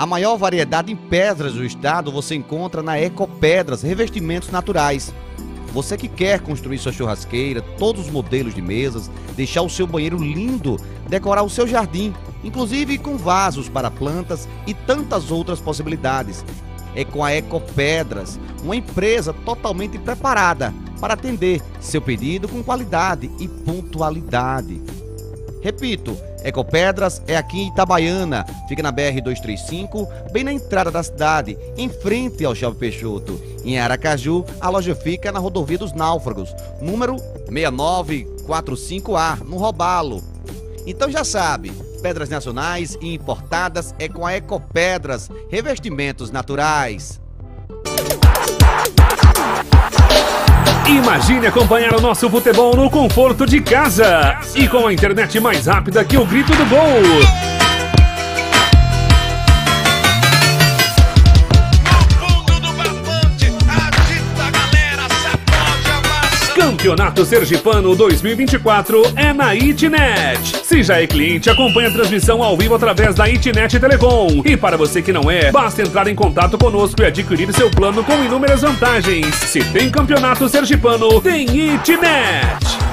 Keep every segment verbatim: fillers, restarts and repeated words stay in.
A maior variedade em pedras do estado você encontra na Ecopedras, revestimentos naturais. Você que quer construir sua churrasqueira, todos os modelos de mesas, deixar o seu banheiro lindo, decorar o seu jardim, inclusive com vasos para plantas e tantas outras possibilidades. É com a Ecopedras, uma empresa totalmente preparada para atender seu pedido com qualidade e pontualidade. Repito, Ecopedras é aqui em Itabaiana, fica na B R duzentos e trinta e cinco, bem na entrada da cidade, em frente ao Shopping Peixoto. Em Aracaju, a loja fica na Rodovia dos Náufragos, número seis nove quatro cinco A, no Robalo. Então já sabe, pedras nacionais e importadas é com a Ecopedras, revestimentos naturais. Imagine acompanhar o nosso futebol no conforto de casa e com a internet mais rápida que o grito do gol. Campeonato Sergipano dois mil e vinte e quatro é na Itnet. Se já é cliente, acompanhe a transmissão ao vivo através da Itnet Telecom. E para você que não é, basta entrar em contato conosco e adquirir seu plano com inúmeras vantagens. Se tem Campeonato Sergipano, tem Itnet.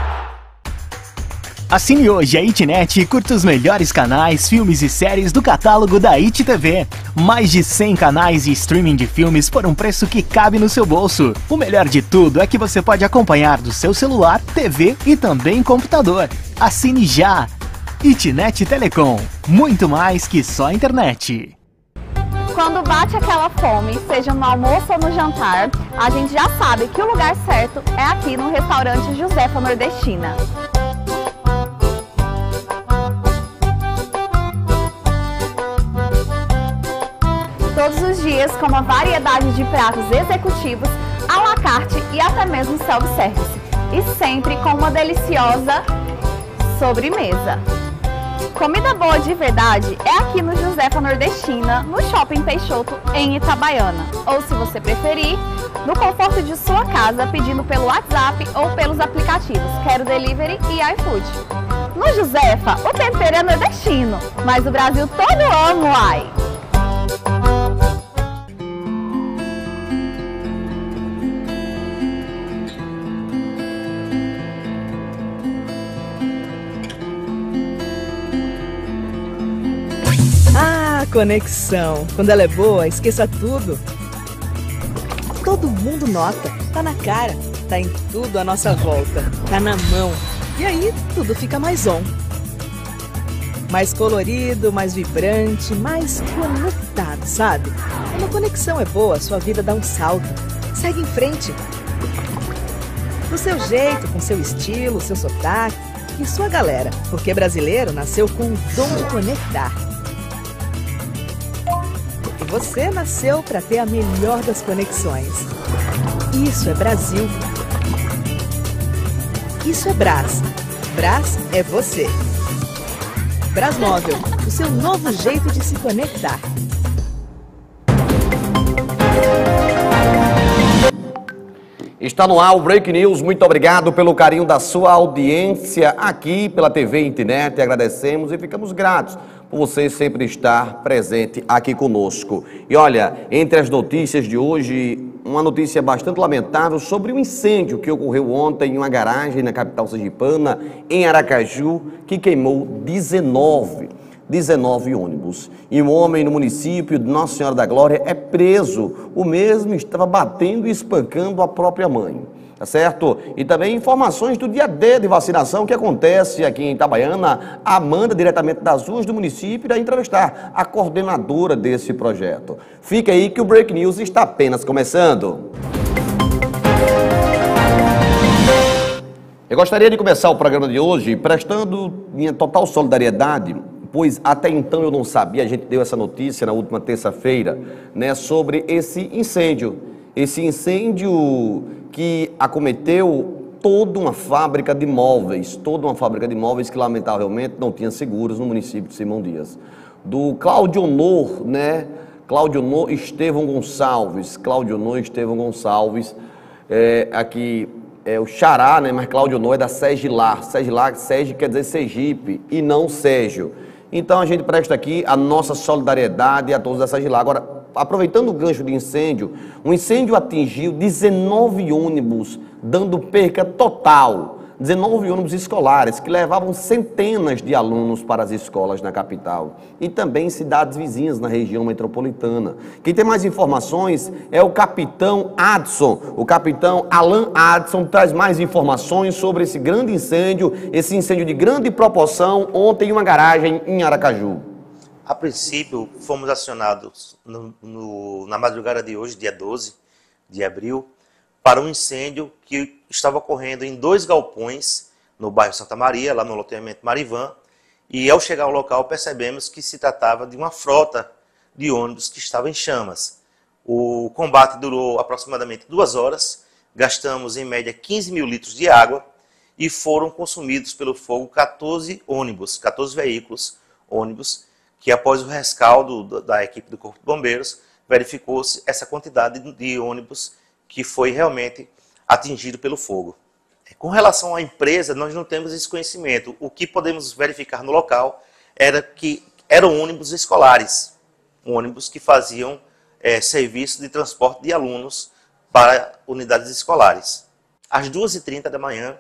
Assine hoje a Itnet e curta os melhores canais, filmes e séries do catálogo da I T T V. Mais de cem canais e streaming de filmes por um preço que cabe no seu bolso. O melhor de tudo é que você pode acompanhar do seu celular, T V e também computador. Assine já! Itnet Telecom. Muito mais que só internet. Quando bate aquela fome, seja no almoço ou no jantar, a gente já sabe que o lugar certo é aqui no restaurante Josefa Nordestina. Todos os dias com uma variedade de pratos executivos, à la carte e até mesmo self-service. E sempre com uma deliciosa sobremesa. Comida boa de verdade é aqui no Josefa Nordestina, no Shopping Peixoto, em Itabaiana. Ou, se você preferir, no conforto de sua casa, pedindo pelo WhatsApp ou pelos aplicativos Quero Delivery e iFood. No Josefa, o tempero é nordestino, mas o Brasil todo ama, uai! Conexão. Quando ela é boa, esqueça tudo. Todo mundo nota. Tá na cara. Tá em tudo à nossa volta. Tá na mão. E aí, tudo fica mais on. Mais colorido, mais vibrante, mais conectado, sabe? Quando a conexão é boa, sua vida dá um salto. Segue em frente. Do seu jeito, com seu estilo, seu sotaque e sua galera. Porque brasileiro nasceu com o dom de conectar. Você nasceu para ter a melhor das conexões. Isso é Brasil. Isso é Brás. Brás é você. Brasmóvel, o seu novo jeito de se conectar. Está no ar o Break News. Muito obrigado pelo carinho da sua audiência aqui pela T V Internet. Agradecemos e ficamos gratos por você sempre estar presente aqui conosco. E olha, entre as notícias de hoje, uma notícia bastante lamentável sobre um incêndio que ocorreu ontem em uma garagem na capital sergipana, em Aracaju, que queimou dezenove ônibus. E um homem no município de Nossa Senhora da Glória é preso. O mesmo estava batendo e espancando a própria mãe. Tá certo? E também informações do dia D de vacinação que acontece aqui em Itabaiana. A Amanda, diretamente das ruas do município, irá entrevistar a coordenadora desse projeto. Fica aí que o Break News está apenas começando. Eu gostaria de começar o programa de hoje prestando minha total solidariedade, pois até então eu não sabia, a gente deu essa notícia na última terça-feira, né, sobre esse incêndio. Esse incêndio que acometeu toda uma fábrica de móveis, toda uma fábrica de móveis que lamentavelmente não tinha seguros no município de Simão Dias. Do Claudionor, né? Claudionor Estevão Gonçalves, Claudionor Estevão Gonçalves, é, aqui é o Xará, né? Mas Claudionor é da Segilar, Segilar, Segi quer dizer Sergipe e não Sérgio. Então a gente presta aqui a nossa solidariedade a todos essas de lá. Agora, aproveitando o gancho de incêndio, um incêndio atingiu dezenove ônibus, dando perca total. dezenove ônibus escolares que levavam centenas de alunos para as escolas na capital e também em cidades vizinhas na região metropolitana. Quem tem mais informações é o capitão Adson. O capitão Alan Adson traz mais informações sobre esse grande incêndio, esse incêndio de grande proporção ontem em uma garagem em Aracaju. A princípio, fomos acionados no, no, na madrugada de hoje, dia doze de abril, para um incêndio que estava ocorrendo em dois galpões no bairro Santa Maria, lá no loteamento Marivan, e ao chegar ao local percebemos que se tratava de uma frota de ônibus que estava em chamas. O combate durou aproximadamente duas horas, gastamos em média quinze mil litros de água e foram consumidos pelo fogo quatorze ônibus, quatorze veículos ônibus, que após o rescaldo da equipe do Corpo de Bombeiros, verificou-se essa quantidade de ônibus que foi realmente atingido pelo fogo. Com relação à empresa, nós não temos esse conhecimento. O que podemos verificar no local era que eram ônibus escolares, ônibus que faziam é, serviço de transporte de alunos para unidades escolares. Às duas e trinta da manhã,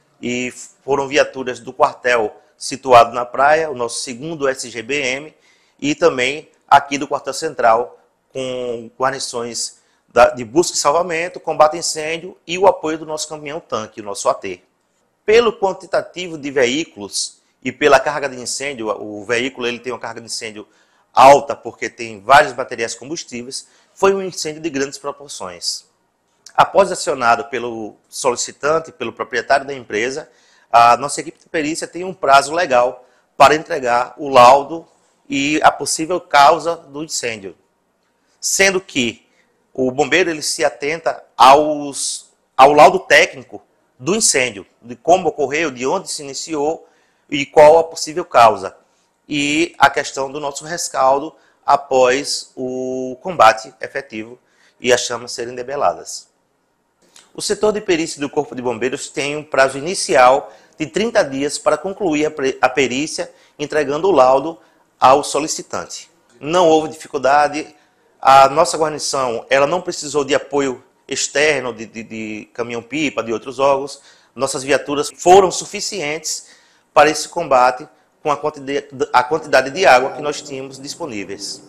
e foram viaturas do quartel situado na praia, o nosso segundo S G B M, e também aqui do quartel central, com guarnições de busca e salvamento, combate a incêndio e o apoio do nosso caminhão-tanque, o nosso A T. Pelo quantitativo de veículos e pela carga de incêndio, o veículo ele tem uma carga de incêndio alta porque tem vários materiais combustíveis, foi um incêndio de grandes proporções. Após acionado pelo solicitante, pelo proprietário da empresa, a nossa equipe de perícia tem um prazo legal para entregar o laudo e a possível causa do incêndio, sendo que o bombeiro ele se atenta aos, ao laudo técnico do incêndio, de como ocorreu, de onde se iniciou e qual a possível causa. E a questão do nosso rescaldo após o combate efetivo e as chamas serem debeladas. O setor de perícia do Corpo de Bombeiros tem um prazo inicial de trinta dias para concluir a perícia, entregando o laudo ao solicitante. Não houve dificuldade. A nossa guarnição ela não precisou de apoio externo, de, de, de caminhão-pipa, de outros órgãos. Nossas viaturas foram suficientes para esse combate com a quantidade, a quantidade de água que nós tínhamos disponíveis.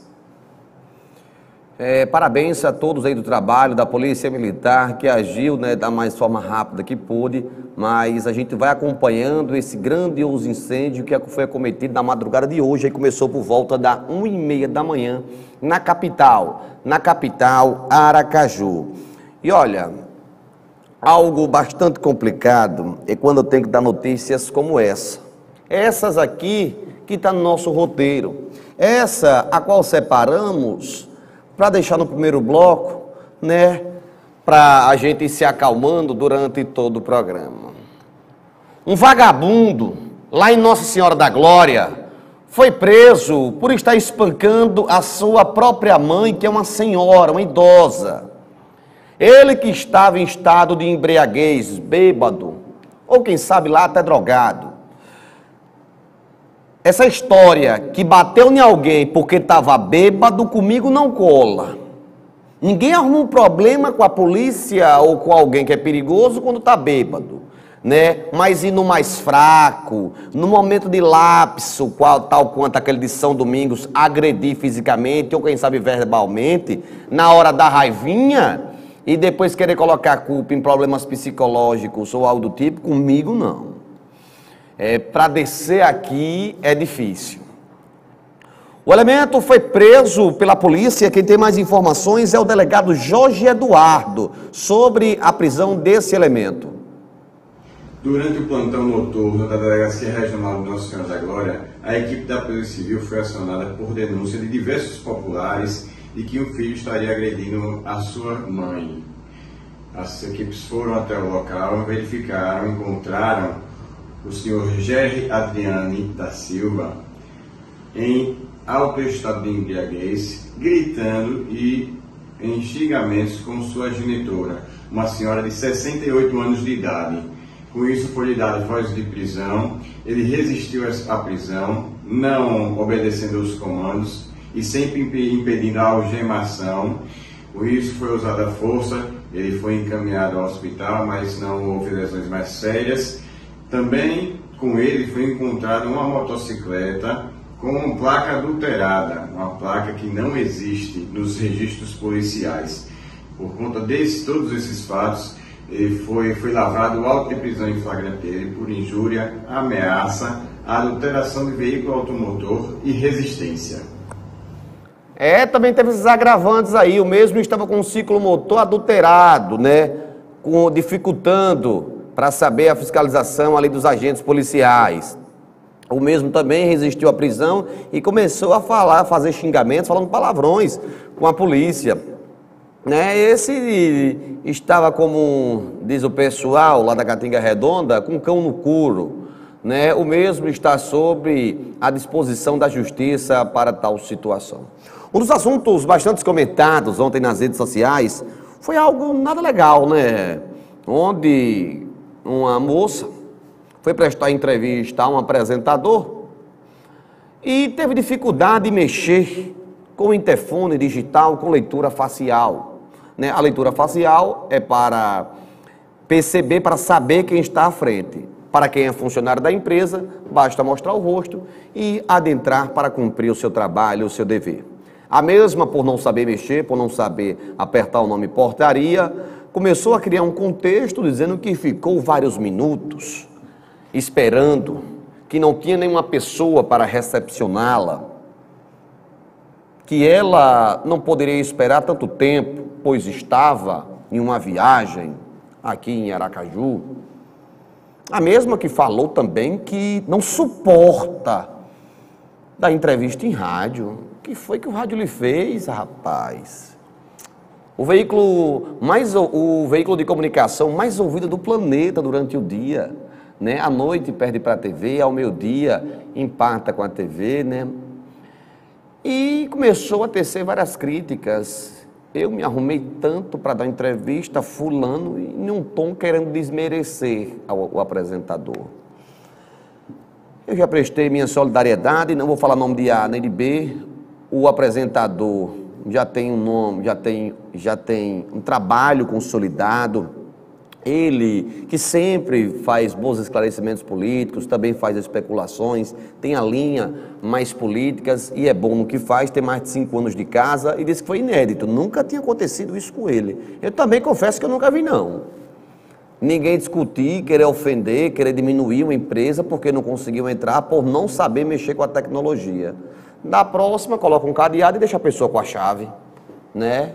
É, parabéns a todos aí do trabalho, da Polícia Militar, que agiu, né, da mais forma rápida que pôde, mas a gente vai acompanhando esse grandioso incêndio que foi acometido na madrugada de hoje, aí começou por volta da uma e meia da manhã, na capital, na capital Aracaju. E olha, algo bastante complicado é quando eu tenho que dar notícias como essa. Essas aqui que está no nosso roteiro, essa a qual separamos para deixar no primeiro bloco, né, para a gente ir se acalmando durante todo o programa. Um vagabundo, lá em Nossa Senhora da Glória, foi preso por estar espancando a sua própria mãe, que é uma senhora, uma idosa. Ele que estava em estado de embriaguez, bêbado, ou quem sabe lá até drogado. Essa história que bateu em alguém porque estava bêbado, comigo não cola. Ninguém arruma um problema com a polícia ou com alguém que é perigoso quando está bêbado, né? Mas e no mais fraco, no momento de lapso, qual, tal quanto aquele de São Domingos, agredir fisicamente ou quem sabe verbalmente, na hora da raivinha e depois querer colocar a culpa em problemas psicológicos ou algo do tipo, comigo não. É, para descer aqui é difícil. O elemento foi preso pela polícia. Quem tem mais informações é o delegado Jorge Eduardo sobre a prisão desse elemento. Durante o plantão noturno da Delegacia Regional de Nossa Senhora da Glória, a equipe da Polícia Civil foi acionada por denúncia de diversos populares de que o filho estaria agredindo a sua mãe. As equipes foram até o local, verificaram, encontraram o senhor Jerry Adriane da Silva em alto estado de embriaguez, gritando e em xingamentos com sua genitora, uma senhora de sessenta e oito anos de idade. Com isso foi lhe dada voz de prisão, ele resistiu à prisão, não obedecendo os comandos e sempre impedindo a algemação. Por isso foi usada a força, ele foi encaminhado ao hospital, mas não houve lesões mais sérias. Também com ele foi encontrada uma motocicleta com placa adulterada, uma placa que não existe nos registros policiais. Por conta de todos esses fatos, ele foi, foi lavrado o auto de prisão em flagrante dele por injúria, ameaça, adulteração de veículo automotor e resistência. É, também teve esses agravantes aí. O mesmo estava com um ciclomotor adulterado, né? Com, dificultando para saber a fiscalização ali dos agentes policiais. O mesmo também resistiu à prisão e começou a falar, a fazer xingamentos, falando palavrões com a polícia. Né? Esse estava como, diz o pessoal lá da Catinga Redonda, com cão no couro. Né? O mesmo está sob a disposição da justiça para tal situação. Um dos assuntos bastante comentados ontem nas redes sociais foi algo nada legal, né? Onde uma moça foi prestar entrevista a um apresentador e teve dificuldade de mexer com o interfone digital com leitura facial. Né? A leitura facial é para perceber, para saber quem está à frente. Para quem é funcionário da empresa, basta mostrar o rosto e adentrar para cumprir o seu trabalho, o seu dever. A mesma, por não saber mexer, por não saber apertar o nome portaria, começou a criar um contexto dizendo que ficou vários minutos esperando, que não tinha nenhuma pessoa para recepcioná-la, que ela não poderia esperar tanto tempo, pois estava em uma viagem aqui em Aracaju. A mesma que falou também que não suporta da entrevista em rádio. O que foi que o rádio lhe fez, rapaz? O veículo, mais, o veículo de comunicação mais ouvido do planeta durante o dia, né? À noite perde para a T V, ao meio-dia empata com a T V, né? E começou a tecer várias críticas. Eu me arrumei tanto para dar entrevista, fulano, em um tom querendo desmerecer ao, o apresentador. Eu já prestei minha solidariedade, não vou falar nome de A nem de B. O apresentador já tem um nome, já tem, já tem um trabalho consolidado. Ele, que sempre faz bons esclarecimentos políticos, também faz especulações, tem a linha mais políticas e é bom no que faz, tem mais de cinco anos de casa e disse que foi inédito, nunca tinha acontecido isso com ele. Eu também confesso que eu nunca vi, não. Ninguém discutir, querer ofender, querer diminuir uma empresa porque não conseguiu entrar por não saber mexer com a tecnologia. Na próxima, coloca um cadeado e deixa a pessoa com a chave, né?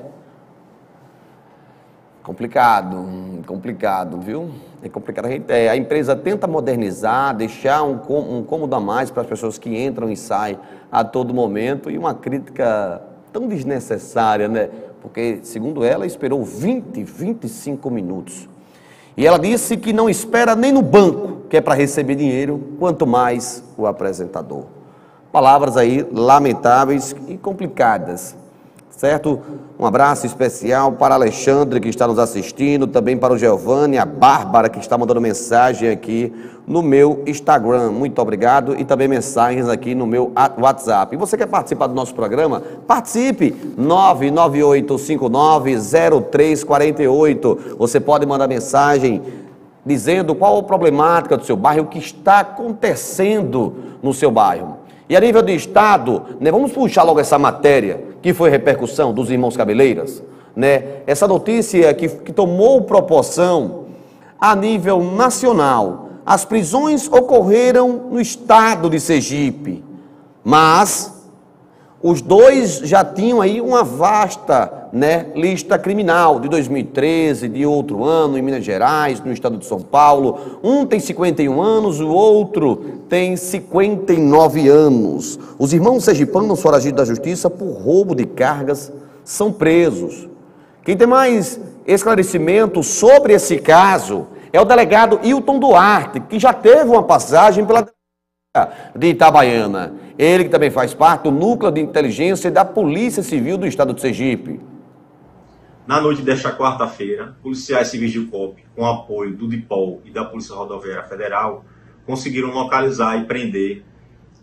Complicado, complicado, viu? É complicado. A, gente, é, a empresa tenta modernizar, deixar um, um cômodo a mais para as pessoas que entram e saem a todo momento e uma crítica tão desnecessária, né? Porque, segundo ela, esperou vinte, vinte e cinco minutos. E ela disse que não espera nem no banco, que é para receber dinheiro, quanto mais o apresentador. Palavras aí lamentáveis e complicadas, certo? Um abraço especial para Alexandre, que está nos assistindo, também para o Giovanni, a Bárbara, que está mandando mensagem aqui no meu Instagram. Muito obrigado. E também mensagens aqui no meu WhatsApp. E você quer participar do nosso programa? Participe! nove nove oito cinco nove zero três quatro oito. Você pode mandar mensagem dizendo qual a problemática do seu bairro, o que está acontecendo no seu bairro. E a nível de Estado, né, vamos puxar logo essa matéria, que foi repercussão dos irmãos Cabeleiras, né? Essa notícia que, que tomou proporção a nível nacional. As prisões ocorreram no estado de Sergipe, mas os dois já tinham aí uma vasta, né, lista criminal de dois mil e treze, de outro ano, em Minas Gerais, no estado de São Paulo. Um tem cinquenta e um anos, o outro tem cinquenta e nove anos. Os irmãos sergipanos foragidos da justiça por roubo de cargas são presos. Quem tem mais esclarecimento sobre esse caso é o delegado Hilton Duarte, que já teve uma passagem pela de Itabaiana. Ele que também faz parte do Núcleo de Inteligência da Polícia Civil do Estado de Sergipe. Na noite desta quarta-feira, policiais civis de Cope, com apoio do DIPOL e da Polícia Rodoviária Federal, conseguiram localizar e prender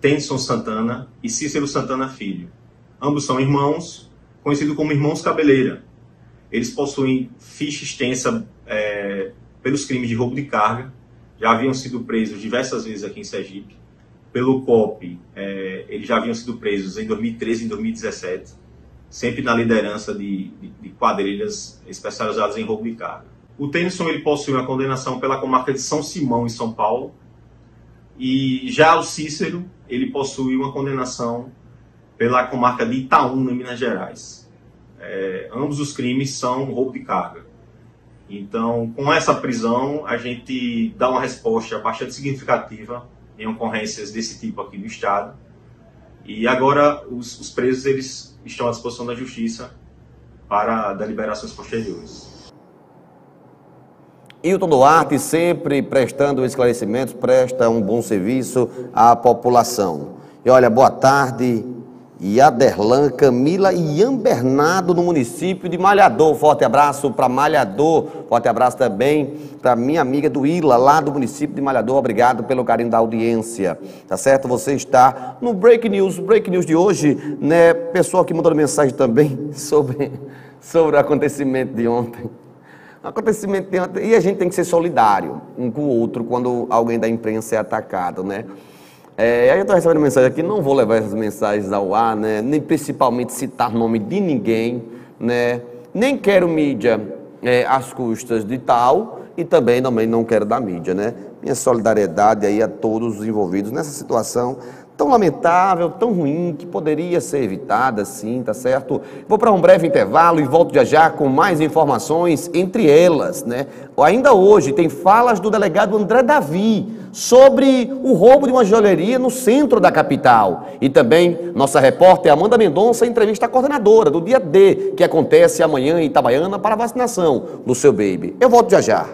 Tennyson Santana e Cícero Santana Filho. Ambos são irmãos, conhecidos como irmãos Cabeleira. Eles possuem ficha extensa é, pelos crimes de roubo de carga, já haviam sido presos diversas vezes aqui em Sergipe. Pelo C O P, é, eles já haviam sido presos em dois mil e treze e em dois mil e dezessete, sempre na liderança de, de, de quadrilhas especializadas em roubo de carga. O Tennyson ele possui uma condenação pela comarca de São Simão, em São Paulo, e já o Cícero ele possui uma condenação pela comarca de Itaúna, em Minas Gerais. É, ambos os crimes são roubo de carga. Então, com essa prisão, a gente dá uma resposta bastante significativa em ocorrências desse tipo aqui no estado. E agora os, os presos eles estão à disposição da justiça para deliberações posteriores. Hilton Duarte, sempre prestando esclarecimentos, presta um bom serviço à população. E olha, boa tarde, Yaderlan, Camila e Ian Bernardo, no município de Malhador. Forte abraço para Malhador, forte abraço também para minha amiga do Ila, lá do município de Malhador. Obrigado pelo carinho da audiência, tá certo? Você está no Break News, Break News de hoje, né? Pessoal que mandou mensagem também sobre, sobre o acontecimento de ontem. Acontecimento de ontem, e a gente tem que ser solidário um com o outro quando alguém da imprensa é atacado, né? É, aí eu estou recebendo mensagem aqui, não vou levar essas mensagens ao ar, né? Nem principalmente citar nome de ninguém, né? Nem quero mídia é, às custas de tal e também, também não quero dar mídia, né? Minha solidariedade aí a todos os envolvidos nessa situação tão lamentável, tão ruim, que poderia ser evitada, sim, tá certo? Vou para um breve intervalo e volto já já com mais informações, entre elas, né? Ainda hoje tem falas do delegado André Davi sobre o roubo de uma joalheria no centro da capital. E também nossa repórter Amanda Mendonça entrevista a coordenadora do dia D, que acontece amanhã em Itabaiana para vacinação do seu baby. Eu volto já já.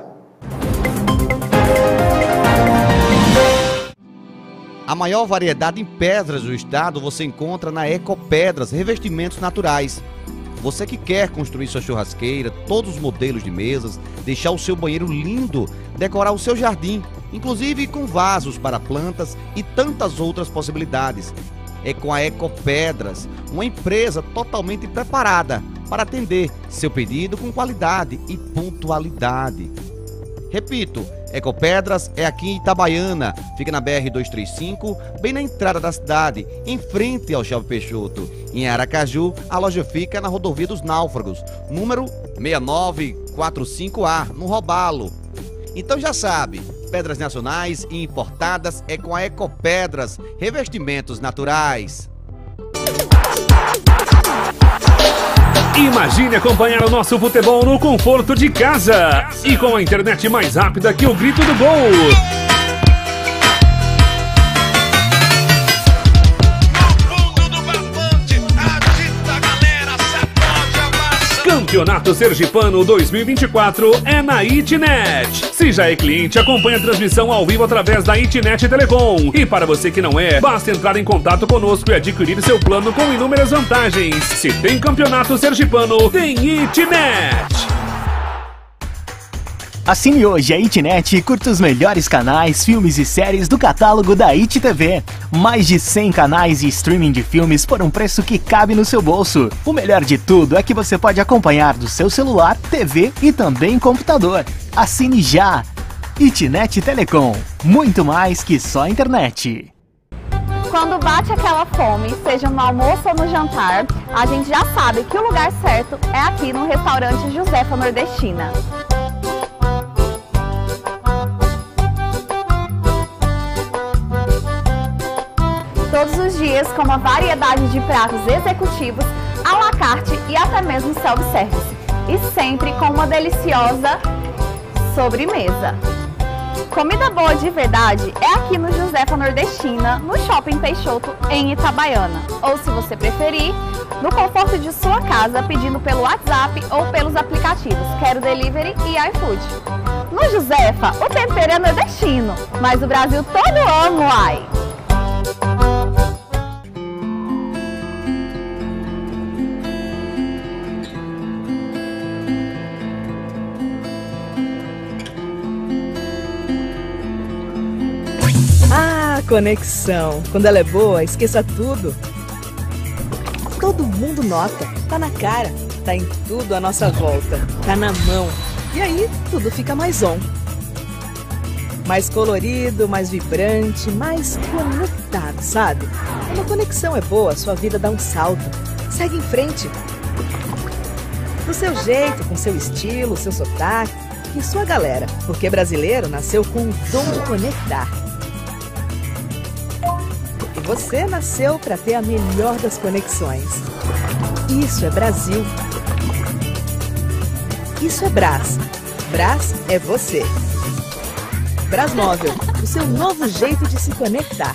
A maior variedade em pedras do estado você encontra na Ecopedras, revestimentos naturais. Você que quer construir sua churrasqueira, todos os modelos de mesas, deixar o seu banheiro lindo, decorar o seu jardim, inclusive com vasos para plantas e tantas outras possibilidades. É com a Ecopedras, uma empresa totalmente preparada para atender seu pedido com qualidade e pontualidade. Repito, Ecopedras é aqui em Itabaiana, fica na B R duzentos e trinta e cinco, bem na entrada da cidade, em frente ao Shopping Peixoto. Em Aracaju, a loja fica na Rodovia dos Náufragos, número seis nove quatro cinco A, no Robalo. Então já sabe, pedras nacionais e importadas é com a Ecopedras, revestimentos naturais. Imagine acompanhar o nosso futebol no conforto de casa e com a internet mais rápida que o grito do gol. Campeonato Sergipano dois mil e vinte e quatro é na Itnet. Se já é cliente, acompanhe a transmissão ao vivo através da Itnet Telecom. E para você que não é, basta entrar em contato conosco e adquirir seu plano com inúmeras vantagens. Se tem Campeonato Sergipano, tem Itnet. Assine hoje a Itnet e curta os melhores canais, filmes e séries do catálogo da I T T V. Mais de cem canais e streaming de filmes por um preço que cabe no seu bolso. O melhor de tudo é que você pode acompanhar do seu celular, T V e também computador. Assine já! Itnet Telecom. Muito mais que só internet. Quando bate aquela fome, seja no almoço ou no jantar, a gente já sabe que o lugar certo é aqui no restaurante Josefa Nordestina. Todos os dias com uma variedade de pratos executivos, à la carte e até mesmo self-service. E sempre com uma deliciosa sobremesa. Comida boa de verdade é aqui no Josefa Nordestina, no Shopping Peixoto, em Itabaiana. Ou, se você preferir, no conforto de sua casa, pedindo pelo WhatsApp ou pelos aplicativos Quero Delivery e iFood. No Josefa, o tempero é nordestino, mas o Brasil todo ama, uai! Conexão. Quando ela é boa, esqueça tudo. Todo mundo nota. Tá na cara. Tá em tudo à nossa volta. Tá na mão. E aí, tudo fica mais on. Mais colorido, mais vibrante, mais conectado, sabe? Quando a conexão é boa, sua vida dá um salto. Segue em frente. Do seu jeito, com seu estilo, seu sotaque e sua galera. Porque brasileiro nasceu com o dom de conectar. E você nasceu para ter a melhor das conexões. Isso é Brasil. Isso é Brás. Brás é você. Brasmóvel, o seu novo jeito de se conectar.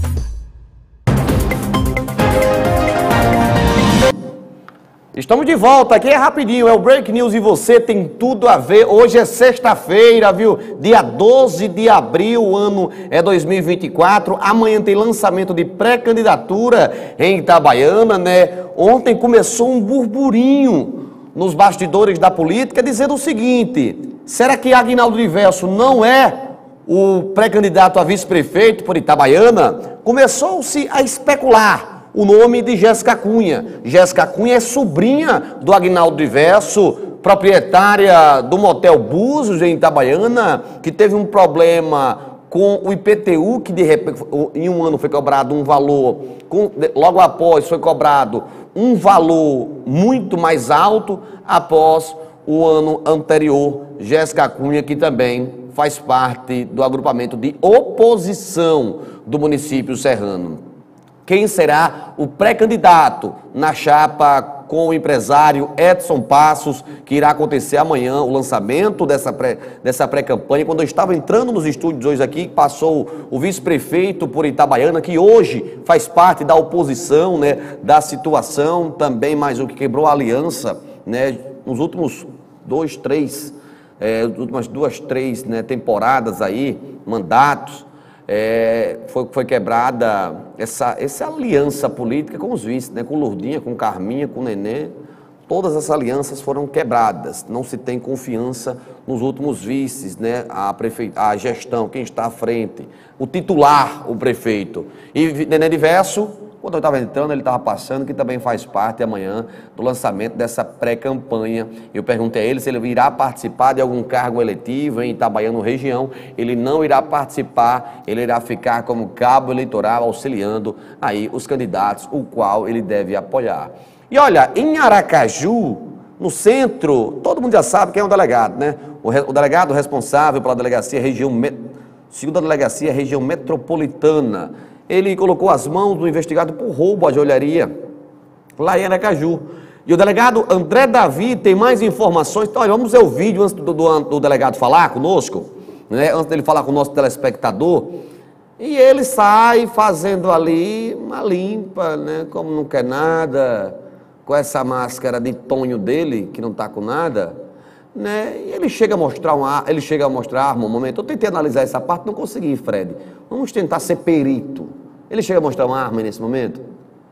Estamos de volta, aqui é rapidinho, é o Break News e você tem tudo a ver. Hoje é sexta-feira, viu? Dia doze de abril, o ano é dois mil e vinte e quatro. Amanhã tem lançamento de pré-candidatura em Itabaiana, né? Ontem começou um burburinho nos bastidores da política dizendo o seguinte: será que Aguinaldo Diverso não é o pré-candidato a vice-prefeito por Itabaiana? Começou-se a especular o nome de Jéssica Cunha. Jéssica Cunha é sobrinha do Aguinaldo Diverso, proprietária do motel Búzios em Itabaiana, que teve um problema com o I P T U, que de repente, em um ano foi cobrado um valor, com, logo após foi cobrado um valor muito mais alto após o ano anterior. Jéssica Cunha, que também faz parte do agrupamento de oposição do município serrano. Quem será o pré-candidato na chapa com o empresário Edson Passos, que irá acontecer amanhã, o lançamento dessa pré, dessa pré-campanha. Quando eu estava entrando nos estúdios hoje aqui, passou o vice-prefeito por Itabaiana, que hoje faz parte da oposição, né, da situação, também mais um que quebrou a aliança, né, nos últimos dois, três, é, últimas duas, três, né, temporadas aí, mandatos. É, foi, foi quebrada essa, essa aliança política com os vices, né? Com Lourdinha, com Carminha, com Nenê. Todas as alianças foram quebradas. Não se tem confiança nos últimos vices, né? A, prefe... a gestão, quem está à frente, o titular, o prefeito. E Nenê Diverso, quando eu estava entrando, ele estava passando, que também faz parte amanhã do lançamento dessa pré-campanha. Eu perguntei a ele se ele irá participar de algum cargo eletivo em Itabaiana, região. Ele não irá participar, ele irá ficar como cabo eleitoral, auxiliando aí os candidatos, o qual ele deve apoiar. E olha, em Aracaju, no centro, todo mundo já sabe quem é o delegado, né? O, re... o delegado responsável pela delegacia região, met... segunda delegacia região metropolitana. Ele colocou as mãos do investigado por roubo à joalheria, lá em Aracaju. E o delegado André Davi tem mais informações. Então, olha, vamos ver o vídeo antes do, do, do delegado falar conosco, né? Antes dele falar com o nosso telespectador. E ele sai fazendo ali uma limpa, né? Como não quer nada, com essa máscara de tonho dele, que não está com nada, né? E ele chega a mostrar uma, ele chega a mostrar arma um momento. Eu tentei analisar essa parte, não consegui, Fred. Vamos tentar ser perito. Ele chega a mostrar uma arma nesse momento?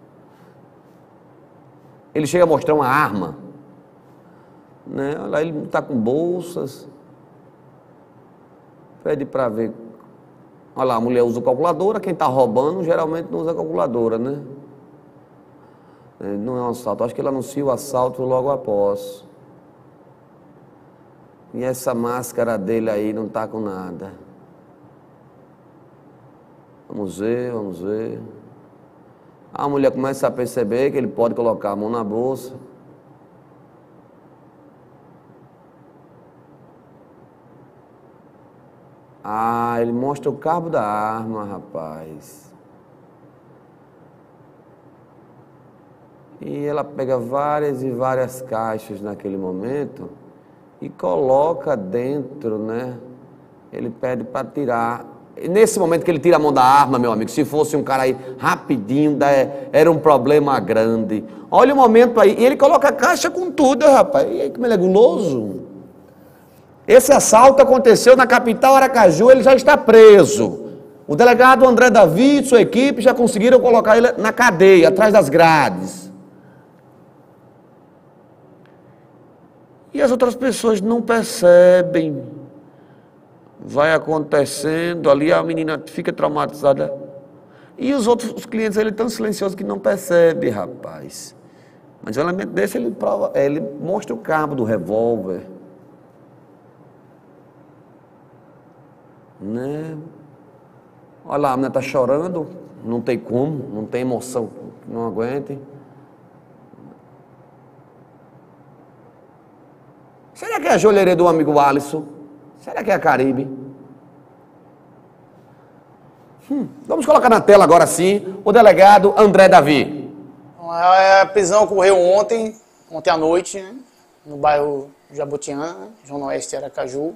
Ele chega a mostrar uma arma, né? Olha lá, ele está com bolsas. Pede para ver. Olha lá, a mulher usa calculadora, quem está roubando geralmente não usa calculadora, né? Não é um assalto, acho que ele anuncia o assalto logo após. E essa máscara dele aí não está com nada. Vamos ver, vamos ver. A mulher começa a perceber que ele pode colocar a mão na bolsa. Ah, ele mostra o cabo da arma, rapaz. E ela pega várias e várias caixas naquele momento e coloca dentro, né? Ele pede para tirar. Nesse momento que ele tira a mão da arma, meu amigo, se fosse um cara aí rapidinho, era um problema grande. Olha o momento aí, e ele coloca a caixa com tudo, rapaz. E aí, como ele é guloso. Esse assalto aconteceu na capital Aracaju, ele já está preso. O delegado André Davi e sua equipe já conseguiram colocar ele na cadeia, atrás das grades. E as outras pessoas não percebem. Vai acontecendo, ali a menina fica traumatizada. E os outros os clientes, ele é tão silencioso que não percebe, rapaz. Mas o elemento desse, ele, prova, ele mostra o cabo do revólver. Né? Olha lá, a menina tá chorando, não tem como, não tem emoção, não aguente. Será que é a joalheria do amigo Alisson? Será que é a Caribe? Hum, vamos colocar na tela agora sim o delegado André Davi. A prisão ocorreu ontem, ontem à noite, né, no bairro Jabotiã, Zona Oeste de Aracaju.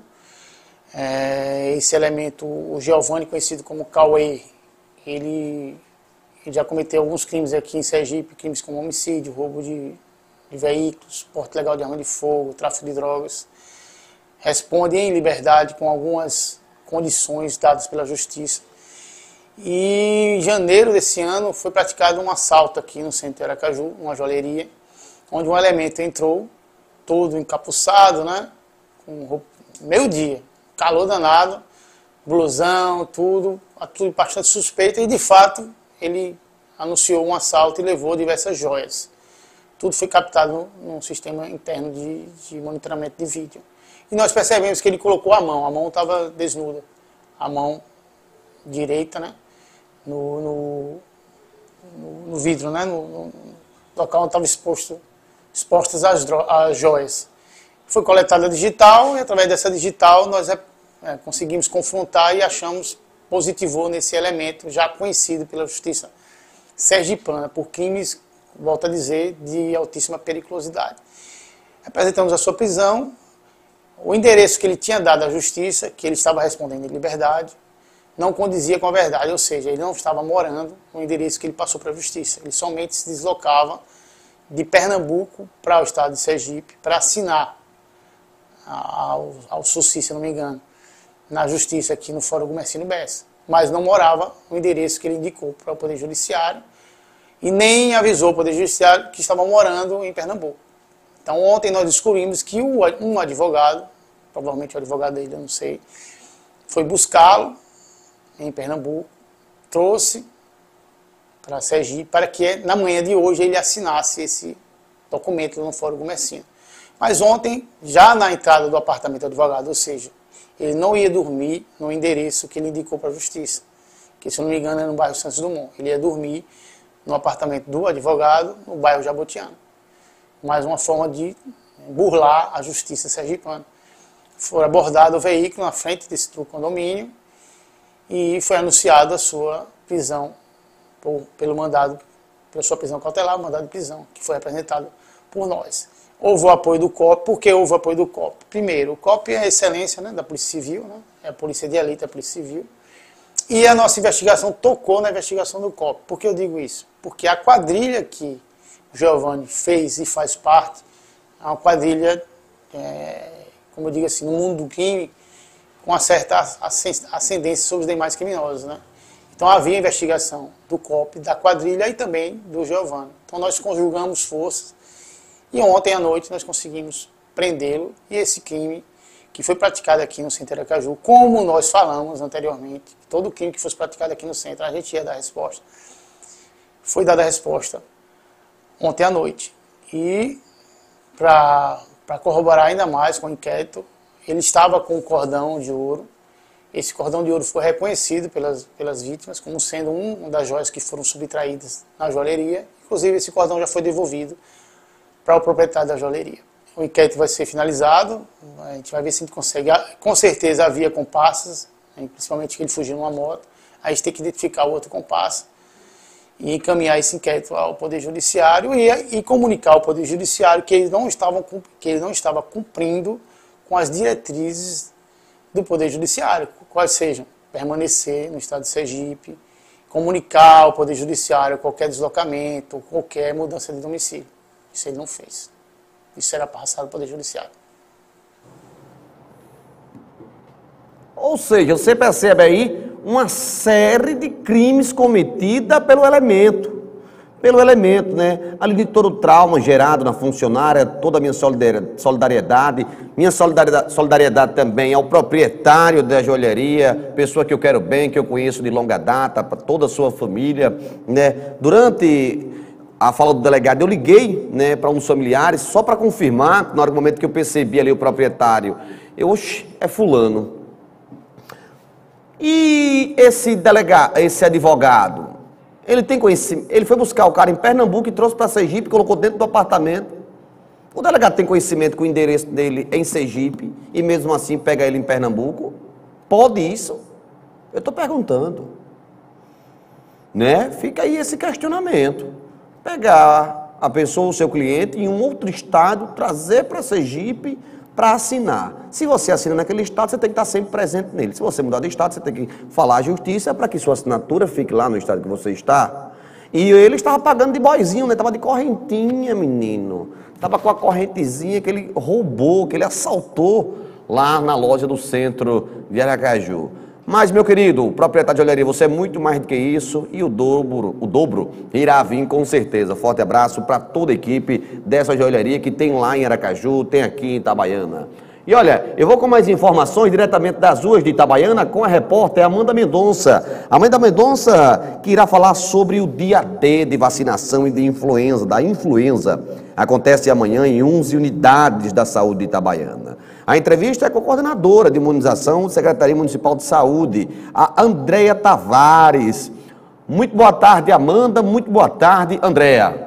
É, esse elemento, o Giovanni, conhecido como Cauê, ele, ele já cometeu alguns crimes aqui em Sergipe, crimes como homicídio, roubo de, de veículos, porte ilegal de arma de fogo, tráfico de drogas. Responde em liberdade com algumas condições dadas pela Justiça. E em janeiro desse ano foi praticado um assalto aqui no centro de Aracaju, uma joalheria, onde um elemento entrou, todo encapuçado, né, com roupa, meio-dia, calor danado, blusão, tudo, tudo bastante suspeito, e de fato ele anunciou um assalto e levou diversas joias. Tudo foi captado num sistema interno de, de monitoramento de vídeo. E nós percebemos que ele colocou a mão, a mão estava desnuda, a mão direita, né, no, no, no vidro, né, no, no local onde estavam exposto, expostas as, as joias. Foi coletada digital e através dessa digital nós é, é, conseguimos confrontar e achamos positivou nesse elemento já conhecido pela Justiça sergipana por crimes, volto a dizer, de altíssima periculosidade. Apresentamos a sua prisão, o endereço que ele tinha dado à Justiça, que ele estava respondendo em liberdade, não condizia com a verdade, ou seja, ele não estava morando no endereço que ele passou para a Justiça. Ele somente se deslocava de Pernambuco para o estado de Sergipe para assinar ao, ao Suci, se não me engano, na Justiça aqui no Fórum Gumercino Bessa. Mas não morava no endereço que ele indicou para o Poder Judiciário e nem avisou o Poder Judiciário que estava morando em Pernambuco. Então ontem nós descobrimos que um advogado, provavelmente o advogado dele, eu não sei, foi buscá-lo em Pernambuco, trouxe para Sergipe para que na manhã de hoje ele assinasse esse documento no Fórum Gumercino. Mas ontem, já na entrada do apartamento do advogado, ou seja, ele não ia dormir no endereço que ele indicou para a Justiça, que se eu não me engano é no bairro Santos Dumont. Ele ia dormir no apartamento do advogado, no bairro Jabotiano. Mais uma forma de burlar a Justiça sergipana. Foi abordado o veículo na frente desse condomínio e foi anunciada a sua prisão por, pelo mandado, pela sua prisão cautelar, o mandado de prisão, que foi apresentado por nós. Houve o apoio do C O P. Por que houve o apoio do C O P? Primeiro, o C O P é a excelência, né, da Polícia Civil, né, é a Polícia de Elite, a Polícia Civil, e a nossa investigação tocou na investigação do C O P. Por que eu digo isso? Porque a quadrilha que o Giovanni fez e faz parte é uma quadrilha, é, como eu digo assim, no mundo do crime, com uma certa ascendência sobre os demais criminosos, né? Então havia investigação do C O P, da quadrilha e também do Giovanni. Então nós conjugamos forças e ontem à noite nós conseguimos prendê-lo e esse crime que foi praticado aqui no centro de Aracaju, como nós falamos anteriormente, todo crime que fosse praticado aqui no centro, a gente ia dar a resposta. Foi dada a resposta ontem à noite. E para corroborar ainda mais com o inquérito, ele estava com um cordão de ouro. Esse cordão de ouro foi reconhecido pelas, pelas vítimas como sendo um das joias que foram subtraídas na joalheria. Inclusive, esse cordão já foi devolvido para o proprietário da joalheria. O inquérito vai ser finalizado, a gente vai ver se a gente consegue. Com certeza havia comparsas, principalmente que ele fugiu numa moto. A gente tem que identificar o outro comparsa e encaminhar esse inquérito ao Poder Judiciário e, e comunicar ao Poder Judiciário que ele não estava, que ele não estava cumprindo com as diretrizes do Poder Judiciário, quais sejam permanecer no estado de Sergipe, comunicar ao Poder Judiciário qualquer deslocamento, qualquer mudança de domicílio. Isso ele não fez. Isso será passado ao Poder Judiciário. Ou seja, você percebe aí uma série de crimes cometida pelo elemento. pelo elemento, né? Além de todo o trauma gerado na funcionária, toda a minha solidariedade, minha solidariedade, solidariedade também ao proprietário da joalheria, pessoa que eu quero bem, que eu conheço de longa data, para toda a sua família, né? Durante a fala do delegado, eu liguei, né, para uns familiares, só para confirmar, no momento que eu percebi ali o proprietário, eu, oxe, é fulano. E esse delegado, esse advogado, ele tem conhecimento, ele foi buscar o cara em Pernambuco e trouxe para Sergipe, colocou dentro do apartamento. O delegado tem conhecimento que o endereço dele é em Sergipe e mesmo assim pega ele em Pernambuco? Pode isso? Eu estou perguntando. Né? Fica aí esse questionamento. Pegar a pessoa, o seu cliente, em um outro estado, trazer para Sergipe para assinar. Se você assina naquele estado, você tem que estar sempre presente nele. Se você mudar de estado, você tem que falar à justiça para que sua assinatura fique lá no estado que você está. E ele estava pagando de boizinho, né? Estava de correntinha, menino. Estava com a correntezinha que ele roubou, que ele assaltou lá na loja do centro de Aracaju. Mas, meu querido, proprietário de joalheria, você é muito mais do que isso e o dobro, o dobro irá vir com certeza. Forte abraço para toda a equipe dessa joalheria que tem lá em Aracaju, tem aqui em Itabaiana. E olha, eu vou com mais informações diretamente das ruas de Itabaiana com a repórter Amanda Mendonça. Amanda Mendonça que irá falar sobre o dia D de vacinação e de influenza, da influenza. Acontece amanhã em onze unidades da saúde de Itabaiana. A entrevista é com a coordenadora de imunização da Secretaria Municipal de Saúde, a Andréa Tavares. Muito boa tarde, Amanda. Muito boa tarde, Andréa.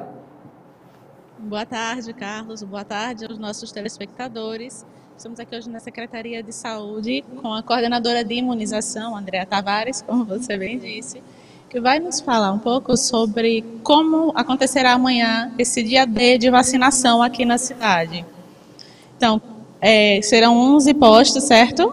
Boa tarde, Carlos. Boa tarde aos nossos telespectadores. Estamos aqui hoje na Secretaria de Saúde com a coordenadora de imunização, Andréa Tavares, como você bem disse, que vai nos falar um pouco sobre como acontecerá amanhã esse dia D de vacinação aqui na cidade. Então, É, serão onze postos, certo?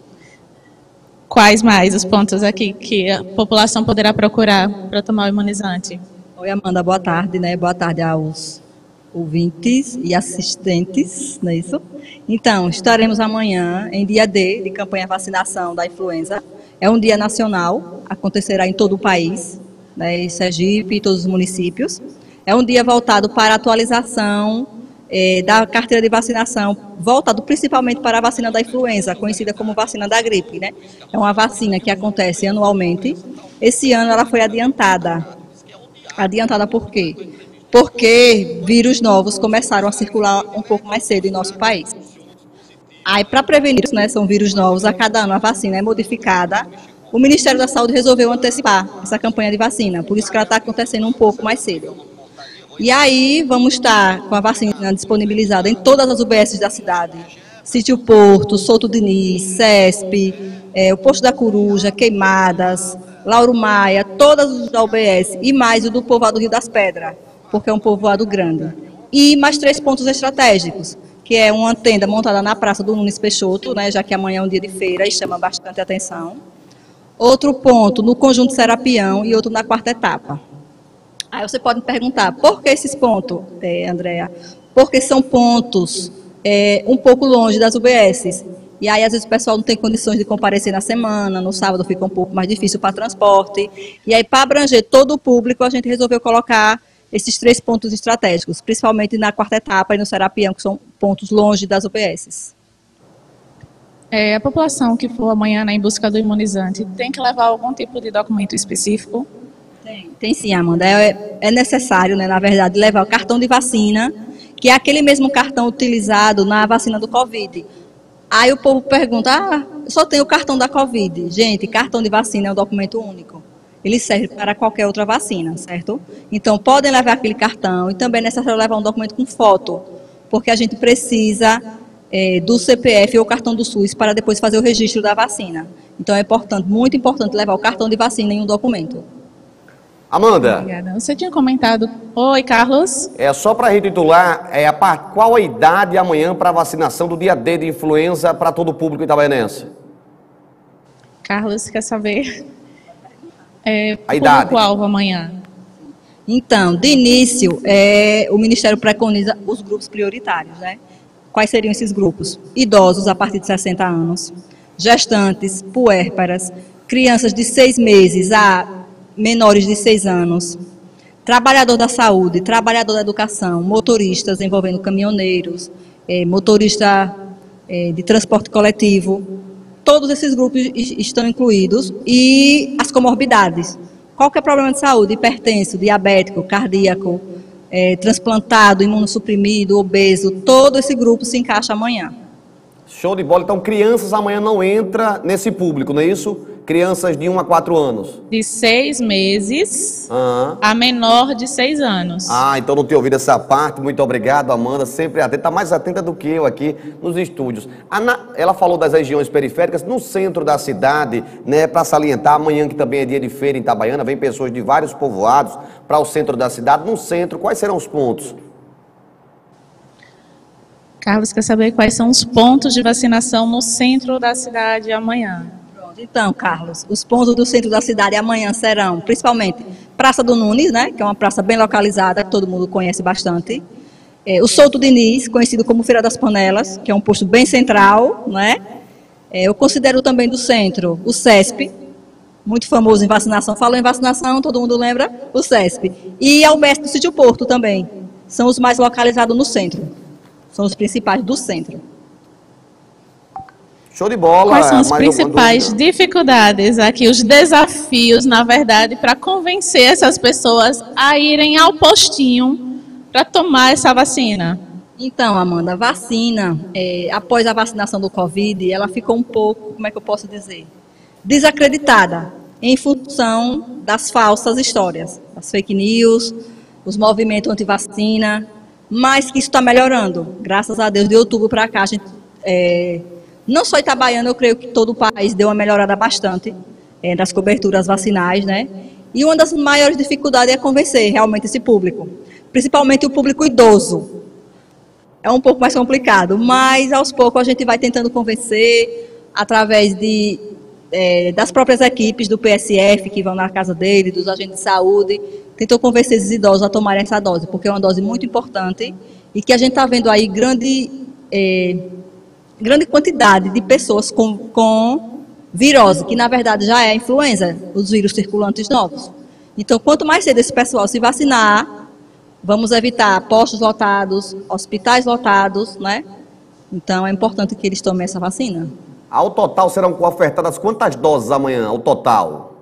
Quais mais os pontos aqui que a população poderá procurar para tomar o imunizante? Oi, Amanda, boa tarde, né? Boa tarde aos ouvintes e assistentes, não é isso? Então, estaremos amanhã em dia D de campanha vacinação da influenza. É um dia nacional, acontecerá em todo o país, né? Em Sergipe e todos os municípios. É um dia voltado para a atualização É, da carteira de vacinação, voltado principalmente para a vacina da influenza, conhecida como vacina da gripe, né? É uma vacina que acontece anualmente. Esse ano ela foi adiantada. Adiantada por quê? Porque vírus novos começaram a circular um pouco mais cedo em nosso país. Aí, para prevenir isso, né, são vírus novos, a cada ano a vacina é modificada. O Ministério da Saúde resolveu antecipar essa campanha de vacina, por isso que ela está acontecendo um pouco mais cedo. E aí vamos estar com a vacina disponibilizada em todas as U B S da cidade. Sítio Porto, Souto Diniz, CESP, é, o Posto da Coruja, Queimadas, Lauro Maia, todas as da U B S e mais o do povoado Rio das Pedras, porque é um povoado grande. E mais três pontos estratégicos, que é uma tenda montada na Praça do Nunes Peixoto, né, já que amanhã é um dia de feira e chama bastante atenção. Outro ponto no Conjunto Serapião e outro na quarta etapa. Aí você pode me perguntar, por que esses pontos, é, Andréa? Porque são pontos é, um pouco longe das U B S. E aí, às vezes, o pessoal não tem condições de comparecer na semana, no sábado fica um pouco mais difícil para transporte. E aí, para abranger todo o público, a gente resolveu colocar esses três pontos estratégicos, principalmente na quarta etapa e no Serapião, que são pontos longe das U B S. É, a população que for amanhã, né, em busca do imunizante, tem que levar algum tipo de documento específico? Tem, tem sim, Amanda. É, é necessário, né, na verdade, levar o cartão de vacina, que é aquele mesmo cartão utilizado na vacina do Covid. Aí o povo pergunta, ah, só tem o cartão da Covid. Gente, cartão de vacina é um documento único. Ele serve para qualquer outra vacina, certo? Então, podem levar aquele cartão e também é necessário levar um documento com foto, porque a gente precisa é, do C P F ou cartão do SUS para depois fazer o registro da vacina. Então, é importante, muito importante levar o cartão de vacina em um documento. Amanda. Obrigada. Você tinha comentado... Oi, Carlos. É só para recapitular, é, a, qual a idade amanhã para a vacinação do dia D de influenza para todo o público itabaianense? Carlos, quer saber é, a idade? Público-alvo amanhã? Então, de início, é, o Ministério preconiza os grupos prioritários, né? Quais seriam esses grupos? Idosos a partir de sessenta anos, gestantes, puérperas, crianças de seis meses a menores de seis anos, trabalhador da saúde, trabalhador da educação, motoristas envolvendo caminhoneiros, é, motorista é, de transporte coletivo, todos esses grupos estão incluídos, e as comorbidades. Qualquer problema de saúde, hipertenso, diabético, cardíaco, é, transplantado, imunossuprimido, obeso, todo esse grupo se encaixa amanhã. Show de bola. Então, crianças amanhã não entra nesse público, não é isso? Crianças de um a quatro anos. De seis meses ah. a menor de seis anos. Ah, então não tinha ouvido essa parte. Muito obrigado, Amanda. Sempre atenta. Está mais atenta do que eu aqui nos estúdios. Ana, ela falou das regiões periféricas, no centro da cidade, né? Para salientar, amanhã que também é dia de feira em Itabaiana, vem pessoas de vários povoados para o centro da cidade. No centro, quais serão os pontos? Carlos quer saber quais são os pontos de vacinação no centro da cidade amanhã. Então, Carlos, os pontos do centro da cidade amanhã serão, principalmente, Praça do Nunes, né, que é uma praça bem localizada, que todo mundo conhece bastante. É, o Souto Diniz, conhecido como Feira das Panelas, que é um posto bem central, né. É, eu considero também do centro o SESP, muito famoso em vacinação. Falou em vacinação, todo mundo lembra? O SESP. E a U B S do Sítio Porto também. São os mais localizados no centro. São os principais do centro. Show de bola. Quais são as principais dificuldades aqui, os desafios, na verdade, para convencer essas pessoas a irem ao postinho para tomar essa vacina? Então, Amanda, a vacina, é, após a vacinação do Covid, ela ficou um pouco, como é que eu posso dizer, desacreditada em função das falsas histórias, as fake news, os movimentos anti-vacina, mas que isso está melhorando. Graças a Deus, de outubro para cá, a gente... É, não só Itabaiana, eu creio que todo o país deu uma melhorada bastante é, das coberturas vacinais, né? E uma das maiores dificuldades é convencer realmente esse público, principalmente o público idoso. É um pouco mais complicado, mas aos poucos a gente vai tentando convencer através de, é, das próprias equipes do P S F que vão na casa dele, dos agentes de saúde, tentou convencer esses idosos a tomarem essa dose, porque é uma dose muito importante e que a gente está vendo aí grande... É, grande quantidade de pessoas com, com virose, que na verdade já é a influenza, os vírus circulantes novos. Então, quanto mais cedo esse pessoal se vacinar, vamos evitar postos lotados, hospitais lotados, né? Então, é importante que eles tomem essa vacina. Ao total, serão ofertadas quantas doses amanhã, ao total?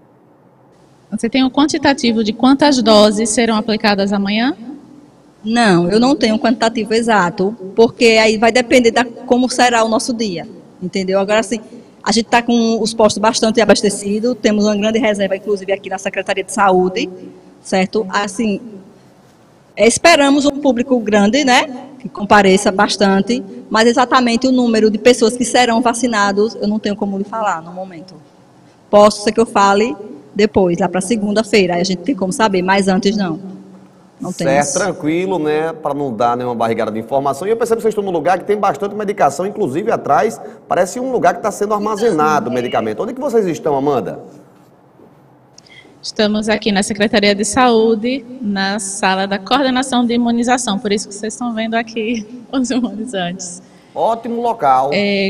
Você tem um quantitativo de quantas doses serão aplicadas amanhã? Não, eu não tenho um quantitativo exato, porque aí vai depender de como será o nosso dia, entendeu? Agora, assim, a gente está com os postos bastante abastecidos, temos uma grande reserva, inclusive, aqui na Secretaria de Saúde, certo? Assim, esperamos um público grande, né, que compareça bastante, mas exatamente o número de pessoas que serão vacinados, eu não tenho como lhe falar no momento. Posso ser que eu fale depois, lá para segunda-feira, aí a gente tem como saber, mas antes não. Não certo, tranquilo, né, para não dar nenhuma barrigada de informação. E eu percebo que vocês estão num lugar que tem bastante medicação, inclusive atrás, parece um lugar que está sendo armazenado o medicamento. Onde é que vocês estão, Amanda? Estamos aqui na Secretaria de Saúde, na sala da coordenação de imunização, por isso que vocês estão vendo aqui os imunizantes. Ótimo local. É...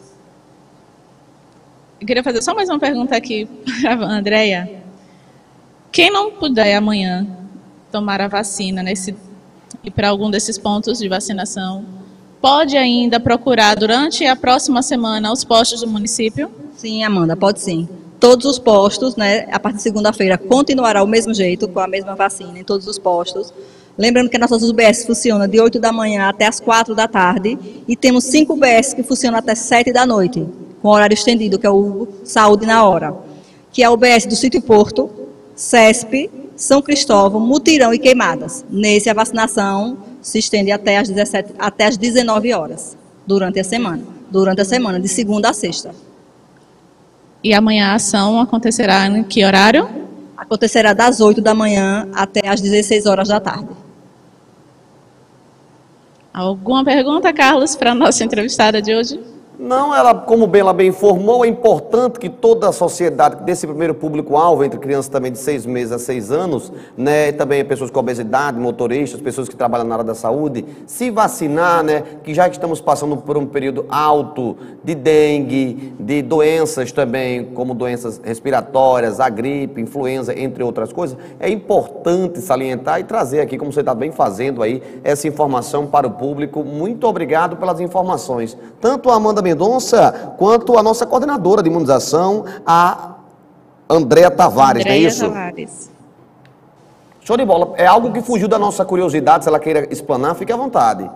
Eu queria fazer só mais uma pergunta aqui para a Andréia. Quem não puder amanhã tomar a vacina nesse, e para algum desses pontos de vacinação, pode ainda procurar durante a próxima semana os postos do município? Sim, Amanda, pode sim. Todos os postos, né, a partir de segunda-feira, continuará o mesmo jeito, com a mesma vacina em todos os postos. Lembrando que as nossas U B S funcionam de oito da manhã até as quatro da tarde e temos cinco U B S que funcionam até sete da noite, com horário estendido, que é o Saúde na Hora, que é a U B S do Sítio Porto, SESP, São Cristóvão, Mutirão e Queimadas. Nesse, a vacinação se estende até as, dezessete, até as dezenove horas, durante a semana. Durante a semana, de segunda a sexta. E amanhã a ação acontecerá em que horário? Acontecerá das oito da manhã até as dezesseis horas da tarde. Alguma pergunta, Carlos, para a nossa entrevistada de hoje? Não, ela, como bem, ela bem informou, é importante que toda a sociedade, desse primeiro público-alvo, entre crianças também de seis meses a seis anos, né, também pessoas com obesidade, motoristas, pessoas que trabalham na área da saúde, se vacinar, né, que já estamos passando por um período alto de dengue, de doenças também, como doenças respiratórias, a gripe, influenza, entre outras coisas, é importante salientar e trazer aqui, como você está bem fazendo aí, essa informação para o público. Muito obrigado pelas informações. Tanto a Amanda Mendonça, quanto a nossa coordenadora de imunização, a Andréa Tavares, Andréa não é isso? Tavares. Show de bola. É algo que fugiu da nossa curiosidade, se ela queira explanar, fique à vontade.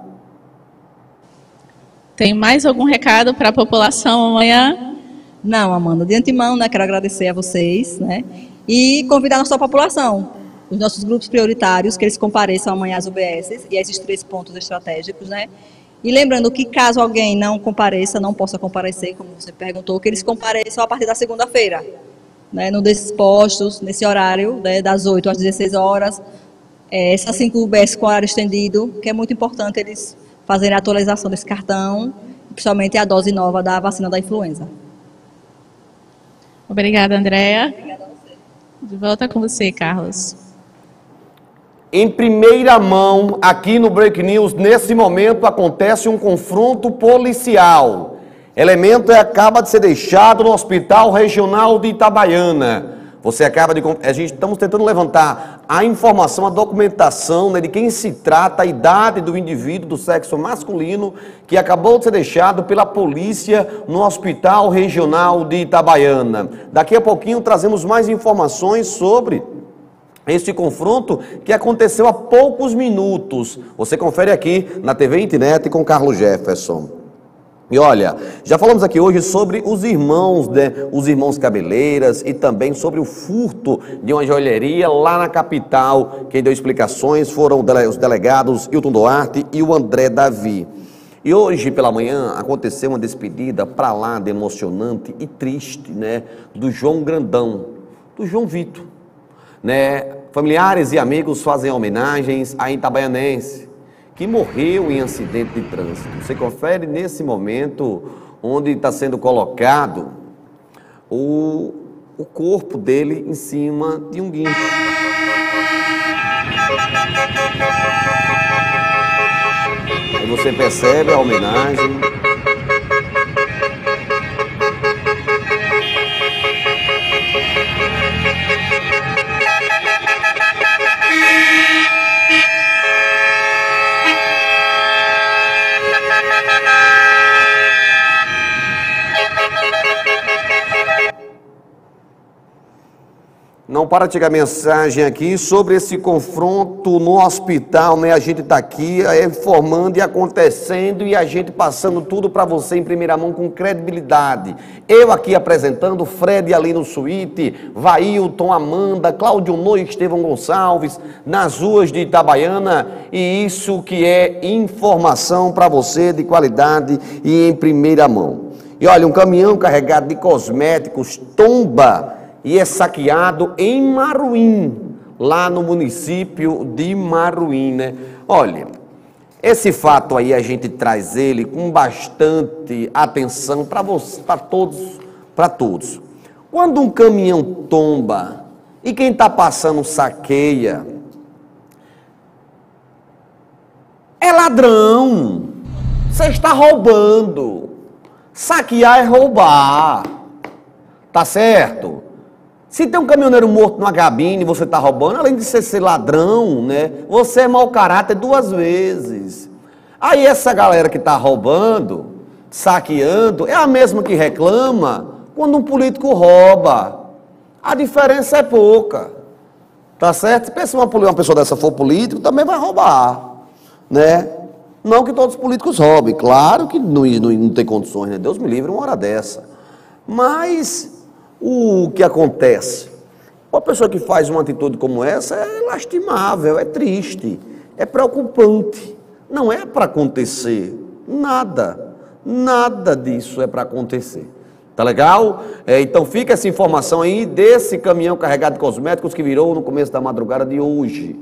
Tem mais algum recado para a população amanhã? Não, Amanda, de antemão, né, quero agradecer a vocês, né, e convidar a nossa população, os nossos grupos prioritários, que eles compareçam amanhã às U B S e a esses três pontos estratégicos, né. E lembrando que caso alguém não compareça, não possa comparecer, como você perguntou, que eles compareçam a partir da segunda-feira, né, num desses postos, nesse horário, né, das oito às dezesseis horas, é, essas cinco U B S com horário estendido, que é muito importante eles fazerem a atualização desse cartão, principalmente a dose nova da vacina da influenza. Obrigada, Andréa. De volta com você, Carlos. Em primeira mão, aqui no Break News, nesse momento acontece um confronto policial. Elemento acaba de ser deixado no Hospital Regional de Itabaiana. Você acaba de... A gente estamos tentando levantar a informação, a documentação, né, de quem se trata, a idade do indivíduo do sexo masculino que acabou de ser deixado pela polícia no Hospital Regional de Itabaiana. Daqui a pouquinho trazemos mais informações sobre este confronto que aconteceu há poucos minutos. Você confere aqui na T V Internet com Carlos Jefferson. E olha, já falamos aqui hoje sobre os irmãos, né, os irmãos Cabeleiras e também sobre o furto de uma joalheria lá na capital. Quem deu explicações foram os delegados Hilton Duarte e o André Davi. E hoje pela manhã aconteceu uma despedida para lá de emocionante e triste, né, do João Grandão, do João Vitor. Né? Familiares e amigos fazem homenagens a itabaianense que morreu em acidente de trânsito. Você confere nesse momento onde está sendo colocado o, o corpo dele em cima de um guincho. Aí você percebe a homenagem. Não para de chegar mensagem aqui sobre esse confronto no hospital, né? A gente está aqui é, informando e acontecendo e a gente passando tudo para você em primeira mão com credibilidade. Eu aqui apresentando, Fred ali no suíte, Vailton, Amanda, Cláudio Noy, Estevão Gonçalves, nas ruas de Itabaiana, e isso que é informação para você de qualidade e em primeira mão. E olha, um caminhão carregado de cosméticos tomba e é saqueado em Maruim, lá no município de Maruim, né? Olha, esse fato aí a gente traz ele com bastante atenção para você, para todos, para todos. Quando um caminhão tomba e quem está passando saqueia, é ladrão. Você está roubando. Saquear é roubar. Tá certo? Se tem um caminhoneiro morto numa cabine e você está roubando, além de você ser ladrão, né, você é mau caráter duas vezes. Aí essa galera que está roubando, saqueando, é a mesma que reclama quando um político rouba. A diferença é pouca. Tá certo? Se pensa uma, uma pessoa dessa for político, também vai roubar. Né? Não que todos os políticos roubem. Claro que não, não, não tem condições, né? Deus me livre uma hora dessa. Mas o que acontece? Uma pessoa que faz uma atitude como essa é lastimável, é triste, é preocupante. Não é para acontecer. Nada. Nada disso é para acontecer. Tá legal? É, então fica essa informação aí desse caminhão carregado de cosméticos que virou no começo da madrugada de hoje.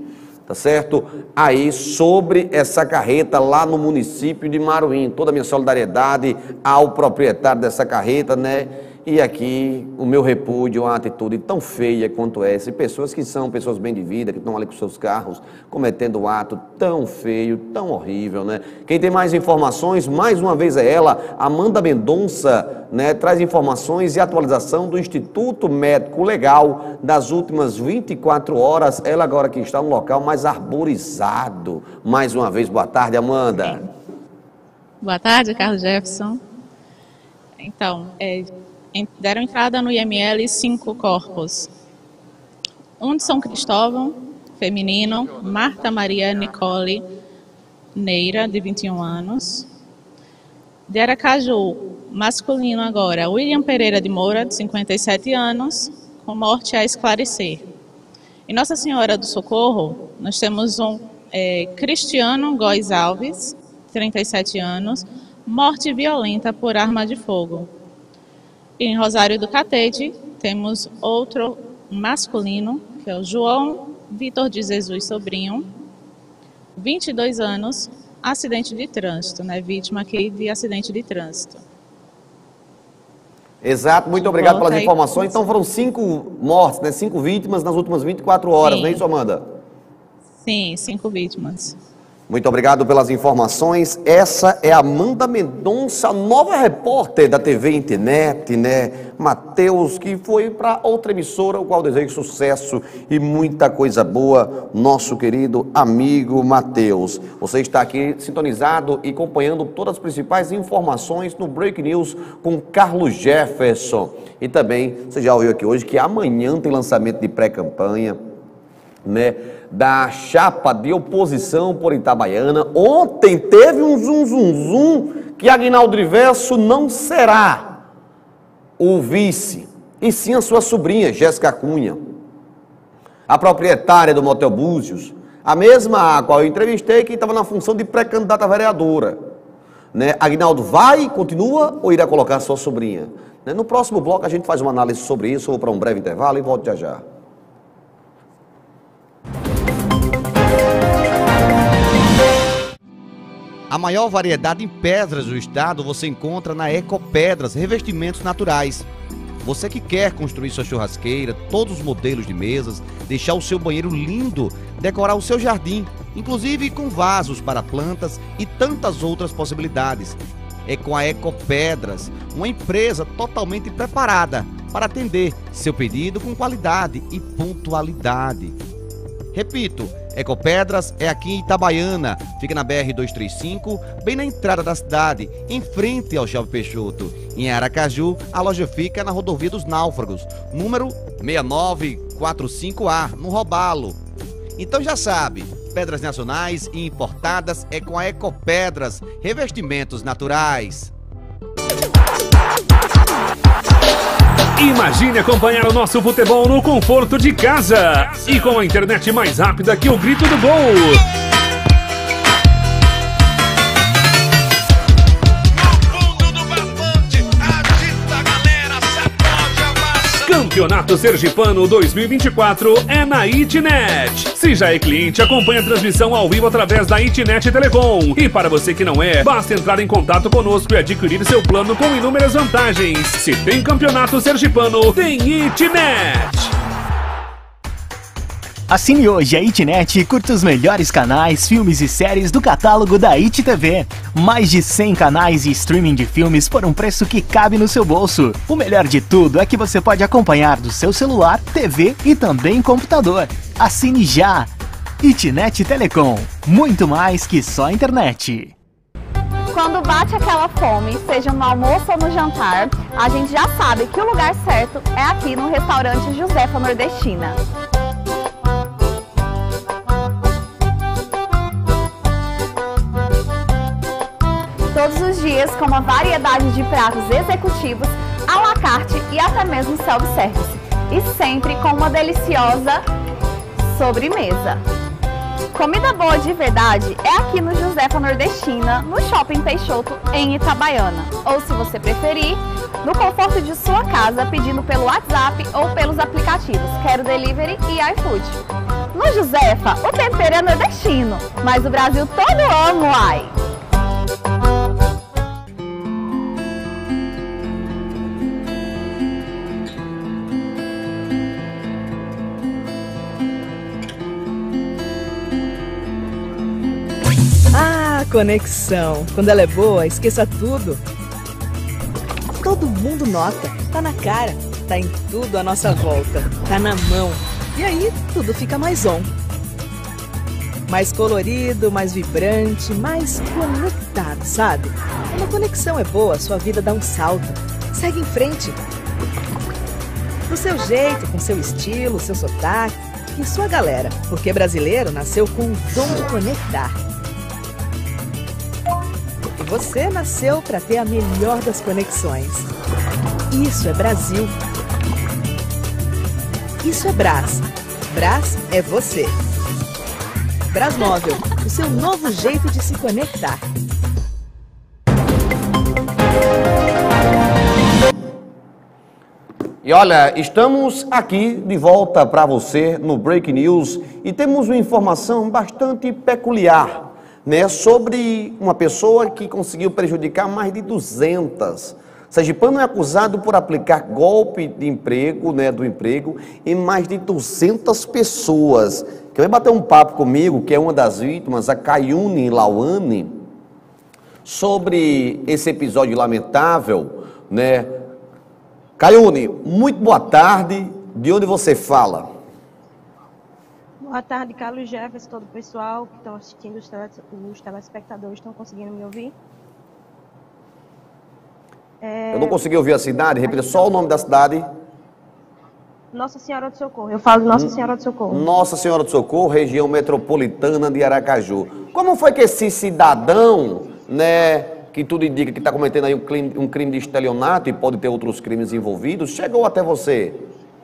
tá certo? Aí sobre essa carreta lá no município de Maruim. Toda a minha solidariedade ao proprietário dessa carreta, né? E aqui o meu repúdio a uma atitude tão feia quanto essa. E pessoas que são pessoas bem de vida, que estão ali com seus carros, cometendo um ato tão feio, tão horrível, né? Quem tem mais informações, mais uma vez é ela, Amanda Mendonça, né? Traz informações e atualização do Instituto Médico Legal das últimas vinte e quatro horas. Ela agora que está no local mais arborizado. Mais uma vez, boa tarde, Amanda. Boa tarde, Carlos Jefferson. Então, é... deram entrada no I M L cinco corpos. Um de São Cristóvão, feminino, Marta Maria Nicole Neira, de vinte e um anos. De Aracaju, masculino agora, William Pereira de Moura, de cinquenta e sete anos, com morte a esclarecer. Em Nossa Senhora do Socorro, nós temos um é, Cristiano Góes Alves, trinta e sete anos, morte violenta por arma de fogo. Em Rosário do Catete, temos outro masculino, que é o João Vitor de Jesus Sobrinho, vinte e dois anos, acidente de trânsito, né? Vítima aqui de acidente de trânsito. Exato, muito obrigado pelas informações. Então foram cinco mortes, né? Cinco vítimas nas últimas vinte e quatro horas, Sim. não é isso, Amanda? Sim, cinco vítimas. Muito obrigado pelas informações. Essa é a Amanda Mendonça, nova repórter da T V Internet, né? Matheus, que foi para outra emissora, o qual desejo sucesso e muita coisa boa, nosso querido amigo Matheus. Você está aqui sintonizado e acompanhando todas as principais informações no Break News com Carlos Jefferson. E também, você já ouviu aqui hoje que amanhã tem lançamento de pré-campanha, né, da chapa de oposição por Itabaiana. Ontem teve um zum zum zum que Aguinaldo Riverso não será o vice, e sim a sua sobrinha, Jéssica Cunha, a proprietária do Motel Búzios, a mesma a qual eu entrevistei, que estava na função de pré-candidata a vereadora, né? Aguinaldo vai, continua ou irá colocar sua sobrinha? Né? No próximo bloco a gente faz uma análise sobre isso. Eu vou para um breve intervalo e volto já já. A maior variedade em pedras do estado você encontra na Ecopedras, revestimentos naturais. Você que quer construir sua churrasqueira, todos os modelos de mesas, deixar o seu banheiro lindo, decorar o seu jardim, inclusive com vasos para plantas e tantas outras possibilidades. É com a Ecopedras, uma empresa totalmente preparada para atender seu pedido com qualidade e pontualidade. Repito, Ecopedras é aqui em Itabaiana, fica na B R duzentos e trinta e cinco, bem na entrada da cidade, em frente ao Shopping Peixoto. Em Aracaju, a loja fica na Rodovia dos Náufragos, número seis nove quatro cinco A, no Robalo. Então já sabe, pedras nacionais e importadas é com a Ecopedras, revestimentos naturais. Imagine acompanhar o nosso futebol no conforto de casa e com a internet mais rápida que o grito do gol. Campeonato Sergipano dois mil e vinte e quatro é na Itnet. Se já é cliente, acompanhe a transmissão ao vivo através da Itnet Telecom. E para você que não é, basta entrar em contato conosco e adquirir seu plano com inúmeras vantagens. Se tem Campeonato Sergipano, tem Itnet. Assine hoje a Itnet e curta os melhores canais, filmes e séries do catálogo da I T T V. Mais de cem canais e streaming de filmes por um preço que cabe no seu bolso. O melhor de tudo é que você pode acompanhar do seu celular, T V e também computador. Assine já! Itnet Telecom, muito mais que só internet. Quando bate aquela fome, seja no almoço ou no jantar, a gente já sabe que o lugar certo é aqui no restaurante Josefa Nordestina. Todos os dias com uma variedade de pratos executivos, à la carte e até mesmo self-service. E sempre com uma deliciosa sobremesa. Comida boa de verdade é aqui no Josefa Nordestina, no Shopping Peixoto, em Itabaiana. Ou, se você preferir, no conforto de sua casa, pedindo pelo WhatsApp ou pelos aplicativos Quero Delivery e iFood. No Josefa, o tempero é nordestino, mas o Brasil todo ama, uai! Ah, conexão. Quando ela é boa, esqueça tudo. Todo mundo nota, tá na cara, tá em tudo à nossa volta, tá na mão. E aí, tudo fica mais on. Mais colorido, mais vibrante, mais conectado, sabe? Quando a conexão é boa, sua vida dá um salto. Segue em frente. Do seu jeito, com seu estilo, seu sotaque e sua galera. Porque brasileiro nasceu com o dom de conectar. E você nasceu para ter a melhor das conexões. Isso é Brasil. Isso é Brás. Brás é você. Brasmóvel, o seu novo jeito de se conectar. E olha, estamos aqui de volta para você no Break News e temos uma informação bastante peculiar, né, sobre uma pessoa que conseguiu prejudicar mais de duzentas. Sergipano é acusado por aplicar golpe de emprego, né, do emprego, em mais de duzentas pessoas. Quer bater um papo comigo, que é uma das vítimas, a Caiune Lauane, sobre esse episódio lamentável, né? Caiune, muito boa tarde. De onde você fala? Boa tarde, Carlos Jefferson, todo o pessoal que estão assistindo, os, tele, os telespectadores estão conseguindo me ouvir? É... Eu não consegui ouvir a cidade, repita só o nome da cidade. Nossa Senhora do Socorro, eu falo Nossa Senhora do Socorro. Nossa Senhora do Socorro, região metropolitana de Aracaju. Como foi que esse cidadão, né, que tudo indica que está cometendo aí um crime, um crime de estelionato e pode ter outros crimes envolvidos, chegou até você?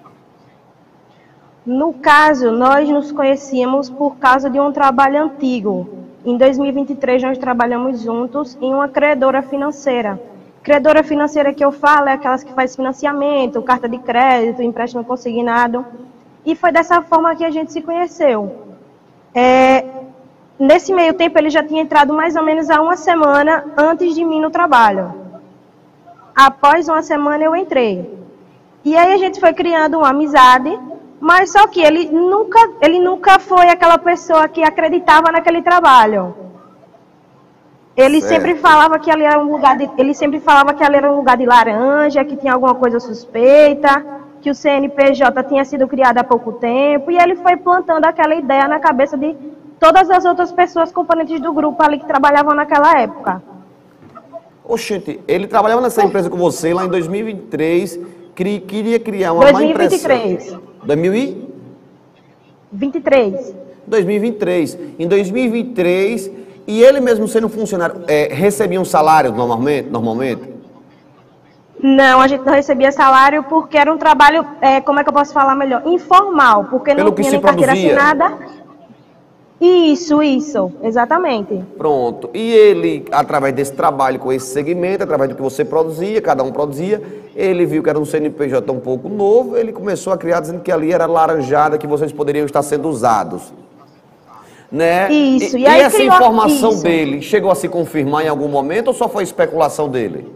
No caso, nós nos conhecíamos por causa de um trabalho antigo. Em dois mil e vinte e três, nós trabalhamos juntos em uma credora financeira. Credora financeira que eu falo é aquelas que faz financiamento, carta de crédito, empréstimo consignado. E foi dessa forma que a gente se conheceu. É, nesse meio tempo, ele já tinha entrado mais ou menos há uma semana antes de mim no trabalho. Após uma semana, eu entrei. E aí a gente foi criando uma amizade, mas só que ele nunca, ele nunca foi aquela pessoa que acreditava naquele trabalho. Ele certo. sempre falava que ali era um lugar de, ele sempre falava que ali era um lugar de laranja, que tinha alguma coisa suspeita, que o C N P J tinha sido criado há pouco tempo, e ele foi plantando aquela ideia na cabeça de todas as outras pessoas componentes do grupo ali que trabalhavam naquela época. Oxente, ele trabalhava nessa empresa com você lá em dois mil e vinte e três, cri, queria criar uma má impressão. dois mil e vinte e três. dois mil e vinte e três. dois mil e vinte e três. Em dois mil e vinte e três, e ele mesmo sendo funcionário, é, recebia um salário normalmente, normalmente? Não, a gente não recebia salário porque era um trabalho, é, como é que eu posso falar melhor? Informal, porque Pelo não tinha nem carteira assinada. Isso, isso, exatamente. Pronto. E ele, através desse trabalho com esse segmento, através do que você produzia, cada um produzia, ele viu que era um C N P J um pouco novo, ele começou a criar dizendo que ali era laranjada, que vocês poderiam estar sendo usados. Né? Isso. E, e, aí e essa criou... informação isso. dele chegou a se confirmar em algum momento ou só foi especulação dele?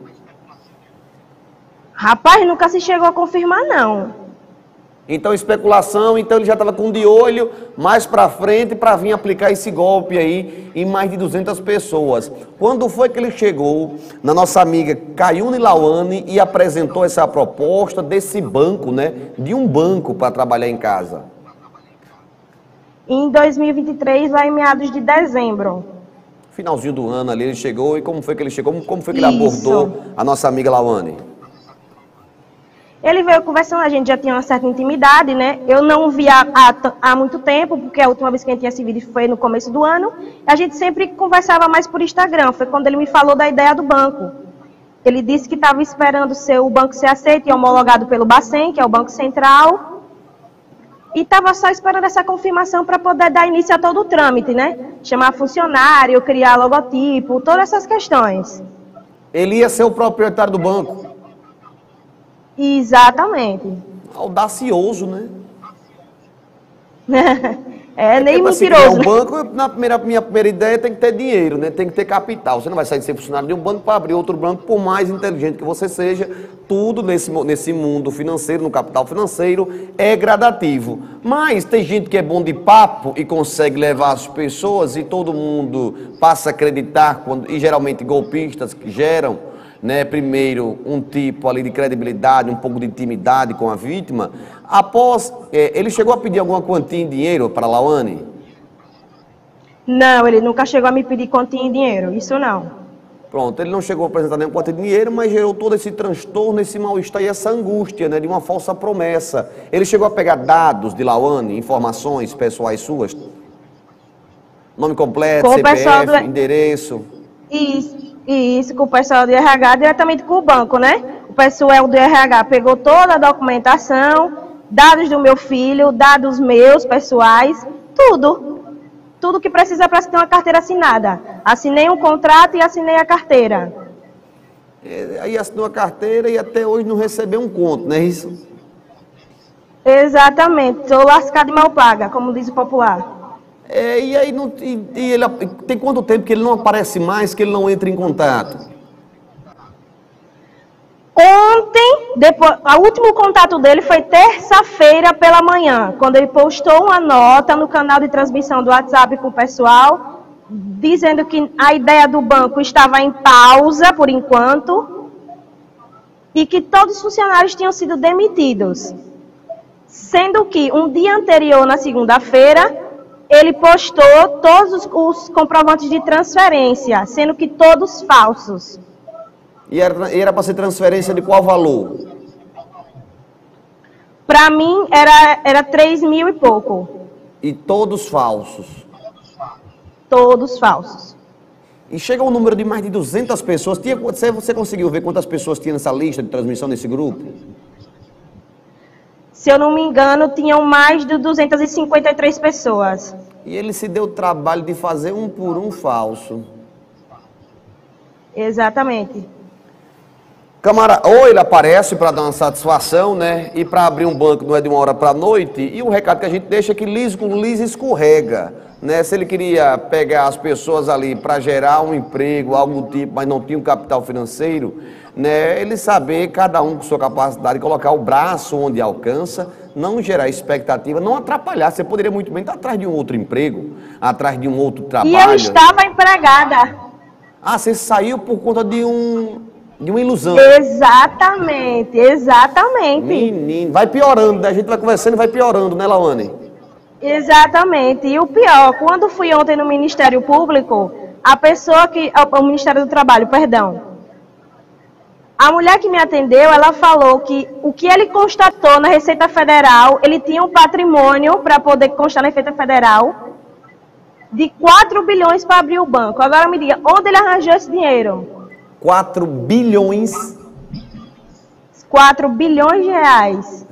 Rapaz, nunca se chegou a confirmar, não. Então, especulação, então ele já estava com de olho mais para frente para vir aplicar esse golpe aí em mais de duzentas pessoas. Quando foi que ele chegou na nossa amiga Caiune Lauane e apresentou essa proposta desse banco, né? De um banco para trabalhar em casa? Em dois mil e vinte e três, lá em meados de dezembro. Finalzinho do ano ali ele chegou, e como foi que ele chegou? Como foi que ele Isso. abordou a nossa amiga Lauane? Ele veio conversando, a gente já tinha uma certa intimidade, né? Eu não o via há, há muito tempo, porque a última vez que a gente tinha se visto foi no começo do ano. A gente sempre conversava mais por Instagram, foi quando ele me falou da ideia do banco. Ele disse que estava esperando ser, o banco ser aceito e homologado pelo Bacen, que é o Banco Central, e estava só esperando essa confirmação para poder dar início a todo o trâmite, né? Chamar funcionário, criar logotipo, todas essas questões. Ele ia ser o proprietário do banco? Exatamente. Audacioso, né? É nem Porque, mentiroso. Um banco, na primeira, minha primeira ideia, tem que ter dinheiro, né? Tem que ter capital. Você não vai sair de ser funcionário de um banco para abrir outro banco, por mais inteligente que você seja. Tudo nesse, nesse mundo financeiro, no capital financeiro, é gradativo. Mas tem gente que é bom de papo e consegue levar as pessoas e todo mundo passa a acreditar, quando, e geralmente golpistas que geram, né, primeiro um tipo ali de credibilidade, um pouco de intimidade com a vítima. Após, é, ele chegou a pedir alguma quantia em dinheiro para a Lauane? Não, ele nunca chegou a me pedir quantia em dinheiro, isso não. Pronto, ele não chegou a apresentar nenhuma quantia de dinheiro, mas gerou todo esse transtorno, esse mal-estar e essa angústia, né, de uma falsa promessa. Ele chegou a pegar dados de Lauane, informações pessoais suas? Nome completo, Com o C P F, pessoal do- endereço? Isso, isso, com o pessoal do R H, diretamente com o banco, né? O pessoal do R H pegou toda a documentação, dados do meu filho, dados meus, pessoais, tudo. Tudo que precisa para ter uma carteira assinada. Assinei um contrato e assinei a carteira. É, aí assinou a carteira e até hoje não recebeu um conto, não é isso? Exatamente, sou lascada e mal paga, como diz o popular. É, e aí não, e, e ele, tem quanto tempo que ele não aparece mais, que ele não entra em contato? Ontem, depois, o último contato dele foi terça-feira pela manhã, quando ele postou uma nota no canal de transmissão do WhatsApp com o pessoal, dizendo que a ideia do banco estava em pausa por enquanto e que todos os funcionários tinham sido demitidos. Sendo que um dia anterior, na segunda-feira, ele postou todos os, os comprovantes de transferência, sendo que todos falsos. E era para ser transferência de qual valor? Para mim, era, era três mil e pouco. E todos falsos? Todos falsos. E chega um número de mais de duzentas pessoas. Tinha, você, você conseguiu ver quantas pessoas tinha nessa lista de transmissão nesse grupo? Se eu não me engano, tinham mais de duzentas e cinquenta e três pessoas. E ele se deu o trabalho de fazer um por um falso. Exatamente. Camarada, ou ele aparece para dar uma satisfação, né? E para abrir um banco não é de uma hora para a noite. E o recado que a gente deixa é que liso com liso escorrega, né? Se ele queria pegar as pessoas ali para gerar um emprego, algo do tipo, mas não tinha um capital financeiro, né? Ele saber, cada um com sua capacidade, colocar o braço onde alcança, não gerar expectativa, não atrapalhar. Você poderia muito bem estar atrás de um outro emprego, atrás de um outro trabalho. E eu estava empregada. Ah, você saiu por conta de um... de uma ilusão. Exatamente, exatamente. Menino, vai piorando, né? A gente vai conversando e vai piorando, né, Lauane? Exatamente. E o pior, quando fui ontem no Ministério Público, a pessoa que... O Ministério do Trabalho, perdão. A mulher que me atendeu, ela falou que o que ele constatou na Receita Federal, ele tinha um patrimônio para poder constar na Receita Federal de quatro bilhões para abrir o banco. Agora me diga, onde ele arranjou esse dinheiro? quatro bilhões? quatro bilhões de reais.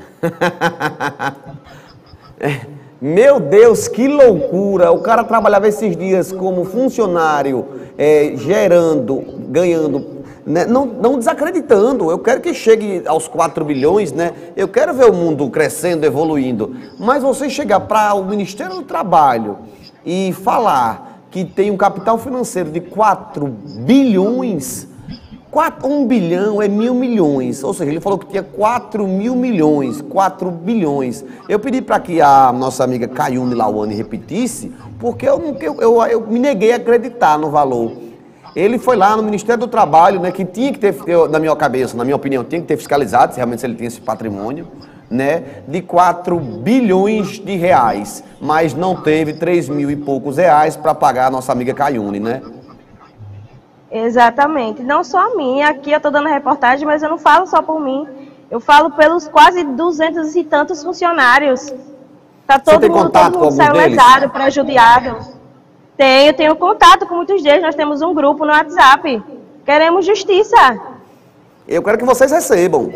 Meu Deus, que loucura! O cara trabalhava esses dias como funcionário, é, gerando, ganhando, né? não, não desacreditando. Eu quero que chegue aos quatro bilhões, né? Eu quero ver o mundo crescendo, evoluindo. Mas você chegar para o Ministério do Trabalho e falar que tem um capital financeiro de quatro bilhões... Quatro, um bilhão é mil milhões, ou seja, ele falou que tinha quatro mil milhões, quatro bilhões. Eu pedi para que a nossa amiga Caiune Lauane repetisse, porque eu, eu, eu, eu me neguei a acreditar no valor. Ele foi lá no Ministério do Trabalho, né, que tinha que ter, na minha cabeça, na minha opinião, tinha que ter fiscalizado, se realmente ele tinha esse patrimônio, né, de quatro bilhões de reais, mas não teve três mil e poucos reais para pagar a nossa amiga Caiune, né? Exatamente. Não só a mim, aqui eu estou dando reportagem, mas eu não falo só por mim. Eu falo pelos quase duzentos e tantos funcionários. Tá todo mundo, todo mundo saiu lesado, prejudicado. Tenho, tenho contato com muitos deles. Nós temos um grupo no WhatsApp. Queremos justiça. Eu quero que vocês recebam.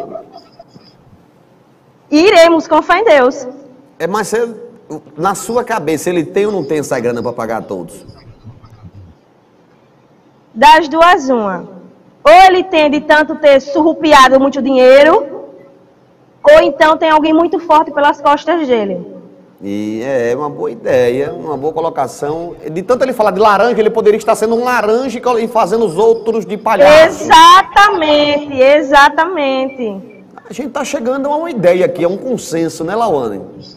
Iremos, com fé em Deus. É, mas você, na sua cabeça, ele tem ou não tem essa grana para pagar a todos? Das duas, uma. Ou ele tem de tanto ter surrupiado muito dinheiro, ou então tem alguém muito forte pelas costas dele. E é uma boa ideia, uma boa colocação. De tanto ele falar de laranja, ele poderia estar sendo um laranja e fazendo os outros de palhaço. Exatamente, exatamente. A gente está chegando a uma ideia aqui, a um consenso, né, Lauane?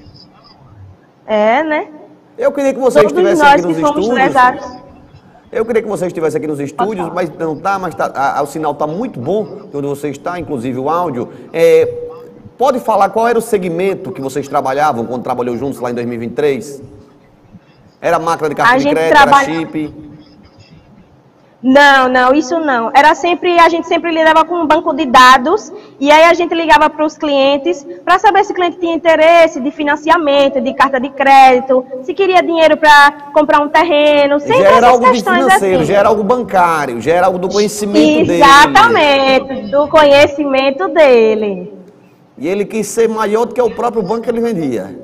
É, né? Eu queria que você Todos estivesse nós aqui nos que somos estúdios. lesados. Eu queria que você estivesse aqui nos estúdios, mas não está, mas tá, a, a, o sinal está muito bom de onde você está, inclusive o áudio. É, pode falar qual era o segmento que vocês trabalhavam quando trabalhou juntos lá em dois mil e vinte e três? Era máquina de cartão de crédito, trabalha... era chip? Não, não, isso não. Era sempre, a gente sempre lidava com um banco de dados e aí a gente ligava para os clientes para saber se o cliente tinha interesse de financiamento, de carta de crédito, se queria dinheiro para comprar um terreno, sempre já era essas algo de questões financeiro, assim. já era algo bancário, já era algo do conhecimento dele. Exatamente, do conhecimento dele. E ele quis ser maior do que o próprio banco que ele vendia.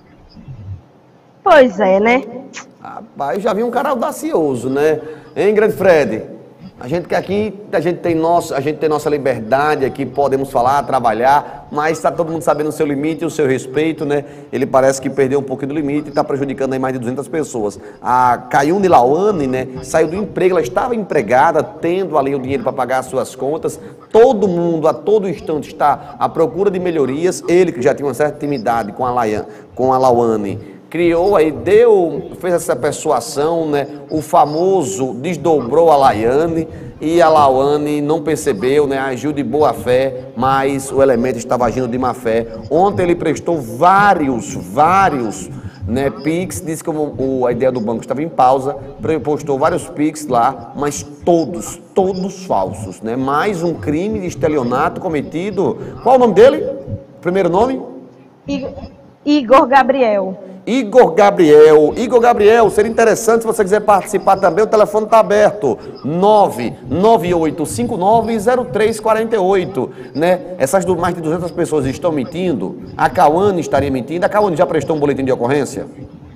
Pois é, né? Rapaz, eu já vi um cara audacioso, né? Hein, grande Fred? A gente que aqui, a gente tem nosso, a gente tem nossa liberdade aqui, podemos falar, trabalhar, mas está todo mundo sabendo o seu limite e o seu respeito, né? Ele parece que perdeu um pouquinho do limite e está prejudicando aí mais de duzentas pessoas. A Caiune Lauane, né, saiu do emprego, ela estava empregada, tendo ali o dinheiro para pagar as suas contas. Todo mundo, a todo instante, está à procura de melhorias. Ele, que já tinha uma certa intimidade com a, Laia, com a Lauane, criou aí, deu, fez essa persuasão, né? O famoso desdobrou a Laiane e a Lauane não percebeu, né? Agiu de boa fé, mas o elemento estava agindo de má fé. Ontem ele prestou vários, vários, né, Pix, disse que o, o, a ideia do banco estava em pausa, postou vários Pix lá, mas todos, todos falsos, né? Mais um crime de estelionato cometido. Qual o nome dele? Primeiro nome? Igor Gabriel. Igor Gabriel. Igor Gabriel, seria interessante se você quiser participar também, o telefone está aberto, nove nove oito cinco nove zero três quatro oito, né? Essas do, mais de duzentas pessoas estão mentindo, a Cauane estaria mentindo. A Cauane já prestou um boletim de ocorrência?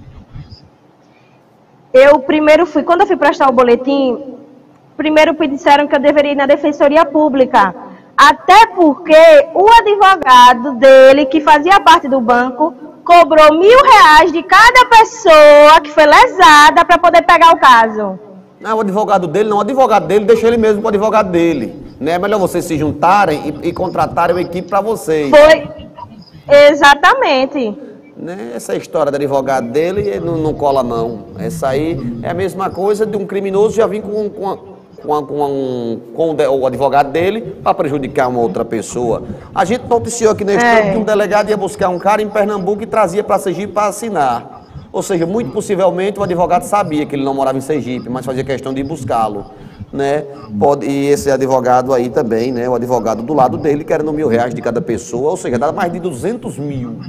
Eu primeiro fui, quando eu fui prestar o boletim, primeiro me disseram que eu deveria ir na Defensoria Pública, até porque o advogado dele, que fazia parte do banco, cobrou mil reais de cada pessoa que foi lesada para poder pegar o caso. Não, o advogado dele não, o advogado dele deixa ele mesmo com o advogado dele. Né? É melhor vocês se juntarem e, e contratarem uma equipe para vocês. Foi, exatamente. Né? Essa história do advogado dele não, não cola não. Essa aí é a mesma coisa de um criminoso já vir com... com a, Com, a, com, a, um, com o advogado dele para prejudicar uma outra pessoa. A gente noticiou aqui na história é. que um delegado ia buscar um cara em Pernambuco e trazia para Sergipe para assinar. Ou seja, muito possivelmente o advogado sabia que ele não morava em Sergipe, mas fazia questão de ir buscá-lo. Né? Pode, e esse advogado aí também, né? O advogado do lado dele querendo mil reais de cada pessoa, ou seja, dá mais de duzentos mil.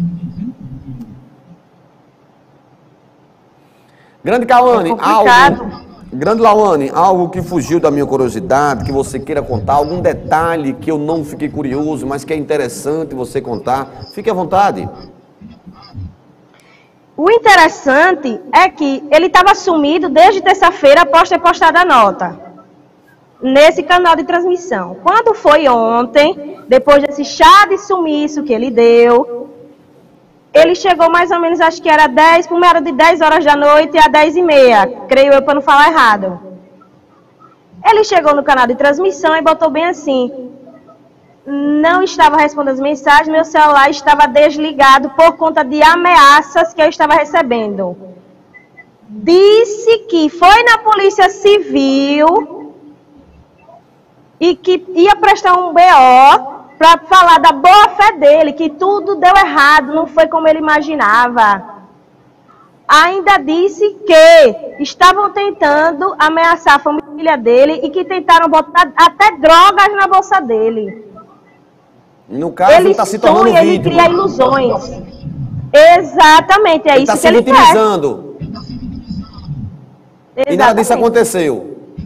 Grande Cauane, é algo... Grande Lauane, algo que fugiu da minha curiosidade, que você queira contar, algum detalhe que eu não fiquei curioso, mas que é interessante você contar, fique à vontade. O interessante é que ele estava sumido desde terça-feira após ter postado a nota, nesse canal de transmissão. Quando foi ontem, depois desse chá de sumiço que ele deu, ele chegou mais ou menos, acho que era dez, como era de dez horas da noite a dez e meia, creio eu, para não falar errado. Ele chegou no canal de transmissão e botou bem assim: não estava respondendo as mensagens, meu celular estava desligado por conta de ameaças que eu estava recebendo. Disse que foi na Polícia Civil e que ia prestar um B O para falar da boa fé dele, que tudo deu errado, não foi como ele imaginava. Ainda disse que estavam tentando ameaçar a família dele e que tentaram botar até drogas na bolsa dele. No caso, ele está se tornando sonha, vítima. Ele cria ilusões. Exatamente, é ele isso tá que ele quer. Está se utilizando. Exatamente. E nada disso aconteceu.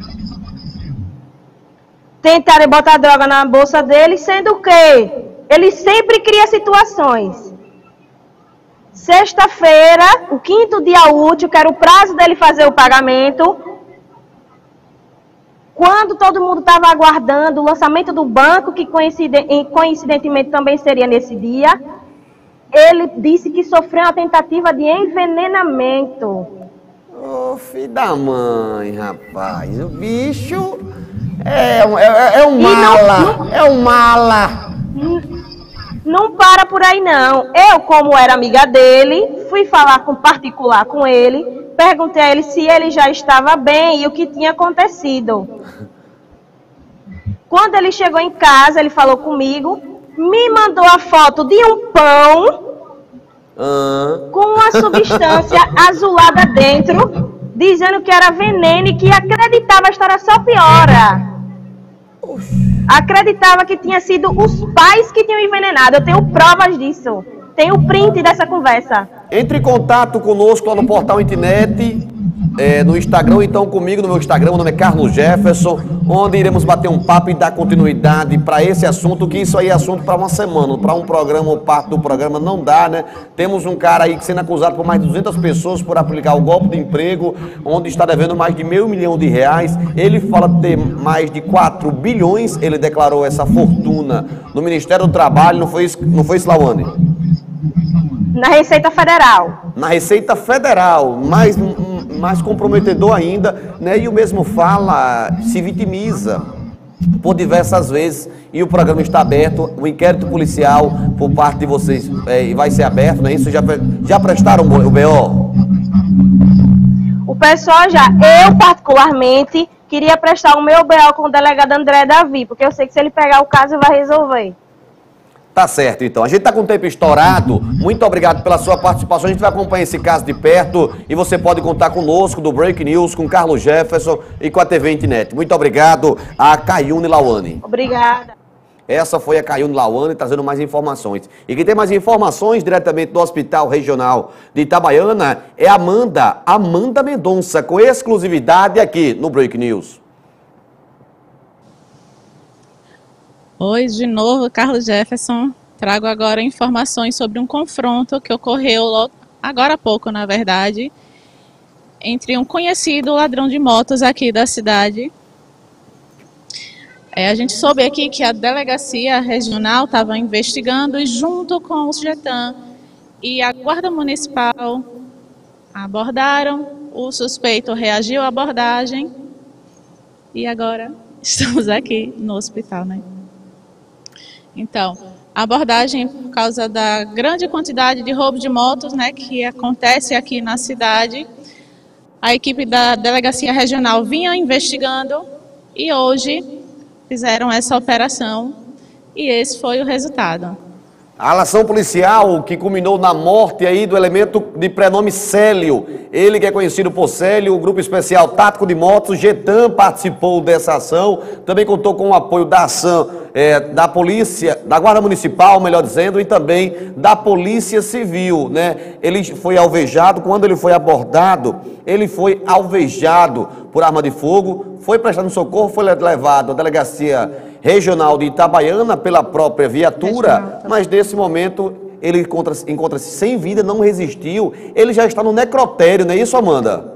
Tentarem botar droga na bolsa dele, sendo que ele sempre cria situações. Sexta-feira, o quinto dia útil, que era o prazo dele fazer o pagamento, quando todo mundo estava aguardando o lançamento do banco, que coincidentemente também seria nesse dia, ele disse que sofreu uma tentativa de envenenamento. Ô, oh, filho da mãe, rapaz, o bicho é, um- é, é um mala, não- não- é um mala. Não para por aí, não. Eu, como era amiga dele, fui falar com particular com ele, perguntei a ele se ele já estava bem e o que tinha acontecido. Quando ele chegou em casa, ele falou comigo, me mandou a foto de um pão Ah, com uma substância azulada dentro, dizendo que era veneno e que acreditava a história só piora. Acreditava que tinha sido os pais que tinham envenenado. Eu tenho provas disso. Tenho print dessa conversa. entre em contato conosco lá no Portal Internet, é, no Instagram, ou então comigo no meu Instagram, meu nome é Carlos Jefferson, onde iremos bater um papo e dar continuidade para esse assunto, que isso aí é assunto para uma semana, para um programa ou parte do programa não dá, né? Temos um cara aí que sendo acusado por mais de duzentas pessoas por aplicar o golpe de emprego, onde está devendo mais de meio milhão de reais. Ele fala ter mais de quatro bilhões, ele declarou essa fortuna no Ministério do Trabalho, não foi isso, não foi isso, Lawane? Na Receita Federal. Na Receita Federal, mais, um- mais comprometedor ainda, né? E o mesmo fala, se vitimiza por diversas vezes, e o programa está aberto, o inquérito policial por parte de vocês é, vai ser aberto, não é isso? Já, pre- já prestaram o B O? O pessoal já, eu particularmente, queria prestar o meu B O com o delegado André Davi, porque eu sei que se ele pegar o caso, vai resolver. Tá certo, então. A gente tá com o tempo estourado. Muito obrigado pela sua participação. A gente vai acompanhar esse caso de perto e você pode contar conosco do Break News, com Carlos Jefferson e com a T V Internet. Muito obrigado a Caiune Lawane. Obrigada. Essa foi a Caiune Lawane trazendo mais informações. E quem tem mais informações diretamente do Hospital Regional de Itabaiana é Amanda, Amanda Mendonça, com exclusividade aqui no Break News. Oi, de novo, Carlos Jefferson. Trago agora informações sobre um confronto que ocorreu lo- agora há pouco, na verdade, entre um conhecido ladrão de motos aqui da cidade. É, a gente soube aqui que a delegacia regional estava investigando e junto com o Getan e a Guarda Municipal abordaram. O suspeito reagiu à abordagem e agora estamos aqui no hospital, né? Então, a abordagem por causa da grande quantidade de roubo de motos, né, que acontece aqui na cidade. A equipe da Delegacia Regional vinha investigando e hoje fizeram essa operação e esse foi o resultado. A ação policial que culminou na morte aí do elemento de prenome Célio. Ele que é conhecido por Célio, o Grupo Especial Tático de Motos, o Getan participou dessa ação, também contou com o apoio da ação é, da polícia, da Guarda Municipal, melhor dizendo, e também da Polícia Civil, né? Ele foi alvejado, quando ele foi abordado, ele foi alvejado por arma de fogo, foi prestado socorro, foi levado à Delegacia Regional de Itabaiana pela própria viatura, mas nesse momento ele encontra-se encontra-se sem vida, não resistiu, ele já está no necrotério, não é isso, Amanda?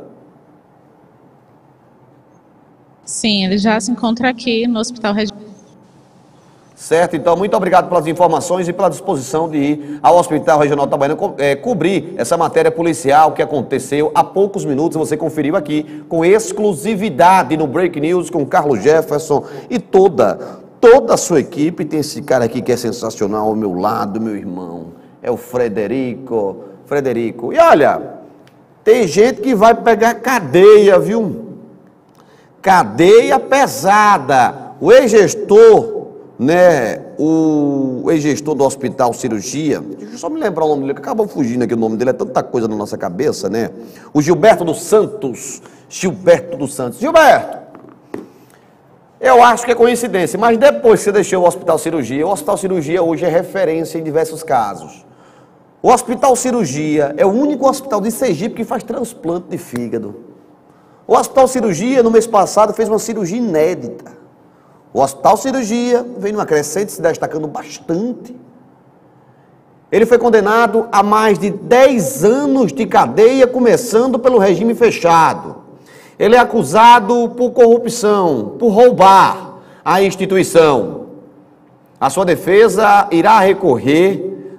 Sim, ele já se encontra aqui no Hospital Regional. Certo, então muito obrigado pelas informações e pela disposição de ir ao Hospital Regional de Itabaiana co- é, cobrir essa matéria policial que aconteceu há poucos minutos, você conferiu aqui com exclusividade no Break News com Carlos Jefferson e toda, toda a sua equipe. Tem esse cara aqui que é sensacional ao meu lado, meu irmão, é o Frederico, Frederico. E olha, tem gente que vai pegar cadeia, viu? Cadeia pesada. O ex-gestor, né, o ex-gestor do Hospital Cirurgia, deixa eu só me lembrar o nome dele, que acabou fugindo aqui o nome dele, é tanta coisa na nossa cabeça, né? O Gilberto dos Santos, Gilberto dos Santos. Gilberto, eu acho que é coincidência, mas depois que você deixou o Hospital Cirurgia, o Hospital Cirurgia hoje é referência em diversos casos. O Hospital Cirurgia é o único hospital de Sergipe que faz transplante de fígado. O Hospital Cirurgia, no mês passado, fez uma cirurgia inédita. O Hospital Cirurgia vem numa crescente, se destacando bastante. Ele foi condenado a mais de dez anos de cadeia, começando pelo regime fechado. Ele é acusado por corrupção, por roubar a instituição. A sua defesa irá recorrer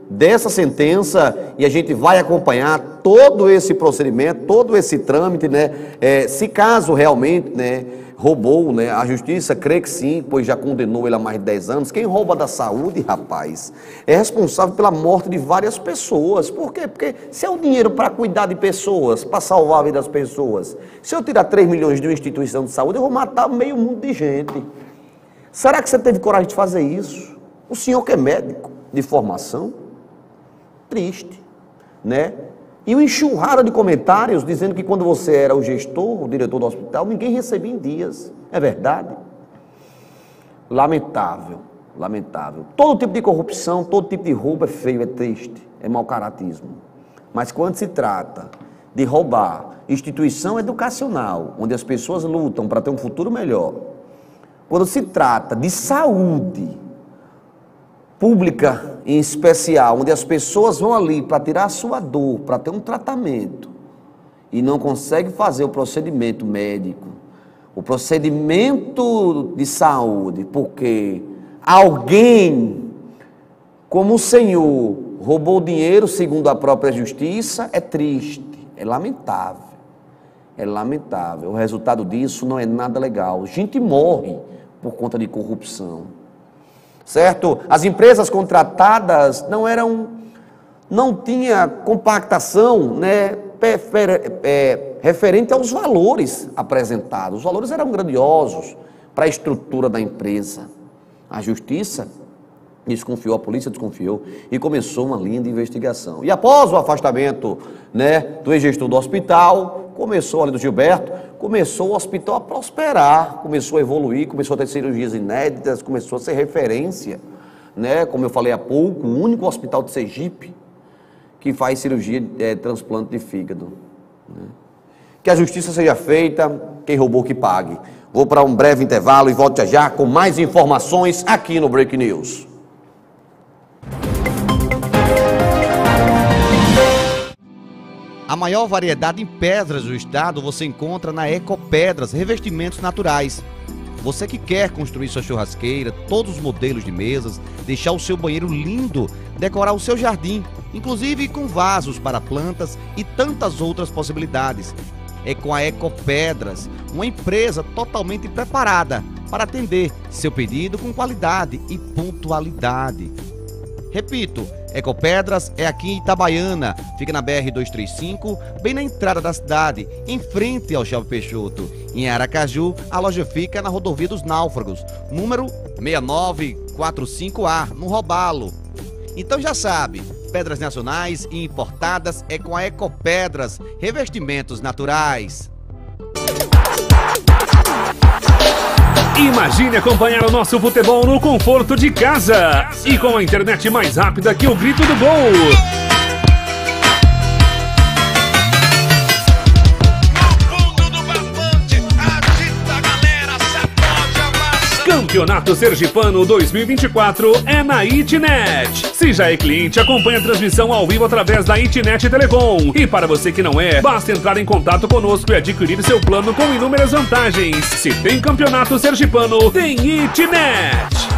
dessa sentença e a gente vai acompanhar todo esse procedimento, todo esse trâmite, né? É, se caso realmente, né, roubou, né? A justiça crê que sim, pois já condenou ele a mais de dez anos. Quem rouba da saúde, rapaz, é responsável pela morte de várias pessoas. Por quê? Porque se é o dinheiro para cuidar de pessoas, para salvar a vida das pessoas, se eu tirar três milhões de uma instituição de saúde, eu vou matar meio mundo de gente. Será que você teve coragem de fazer isso? O senhor que é médico de formação? Triste, né? E uma enxurrada de comentários dizendo que quando você era o gestor, o diretor do hospital, ninguém recebia em dias. É verdade? Lamentável, lamentável. Todo tipo de corrupção, todo tipo de roubo é feio, é triste, é mau caratismo. Mas quando se trata de roubar instituição educacional, onde as pessoas lutam para ter um futuro melhor, quando se trata de saúde pública em especial, onde as pessoas vão ali para tirar a sua dor, para ter um tratamento, e não conseguem fazer o procedimento médico, o procedimento de saúde, porque alguém, como o Senhor, roubou dinheiro segundo a própria justiça, é triste, é lamentável, é lamentável. O resultado disso não é nada legal. Gente morre por conta de corrupção. Certo? As empresas contratadas não eram, não tinha compactação, né, é, referente aos valores apresentados. Os valores eram grandiosos para a estrutura da empresa. A justiça desconfiou, a polícia desconfiou e começou uma linha de investigação. E após o afastamento, né, do ex-gestor do hospital, começou ali do Gilberto, começou o hospital a prosperar, começou a evoluir, começou a ter cirurgias inéditas, começou a ser referência, né? Como eu falei há pouco, o único hospital de Sergipe que faz cirurgia de é, transplante de fígado. Né? Que a justiça seja feita, quem roubou que pague. Vou para um breve intervalo e volto já já com mais informações aqui no Break News. A maior variedade em pedras do estado você encontra na Ecopedras, revestimentos naturais. Você que quer construir sua churrasqueira, todos os modelos de mesas, deixar o seu banheiro lindo, decorar o seu jardim, inclusive com vasos para plantas e tantas outras possibilidades. É com a Ecopedras, uma empresa totalmente preparada para atender seu pedido com qualidade e pontualidade. Repito, Ecopedras é aqui em Itabaiana, fica na B R duzentos e trinta e cinco, bem na entrada da cidade, em frente ao Shopping Peixoto. Em Aracaju, a loja fica na Rodovia dos Náufragos, número seis nove quatro cinco A, no Robalo. Então já sabe, pedras nacionais e importadas é com a Ecopedras, revestimentos naturais. Imagine acompanhar o nosso futebol no conforto de casa e com a internet mais rápida que o grito do gol. Campeonato Sergipano dois mil e vinte e quatro é na Itnet. Se já é cliente, acompanhe a transmissão ao vivo através da Itnet Telecom. E para você que não é, basta entrar em contato conosco e adquirir seu plano com inúmeras vantagens. Se tem Campeonato Sergipano, tem Itnet.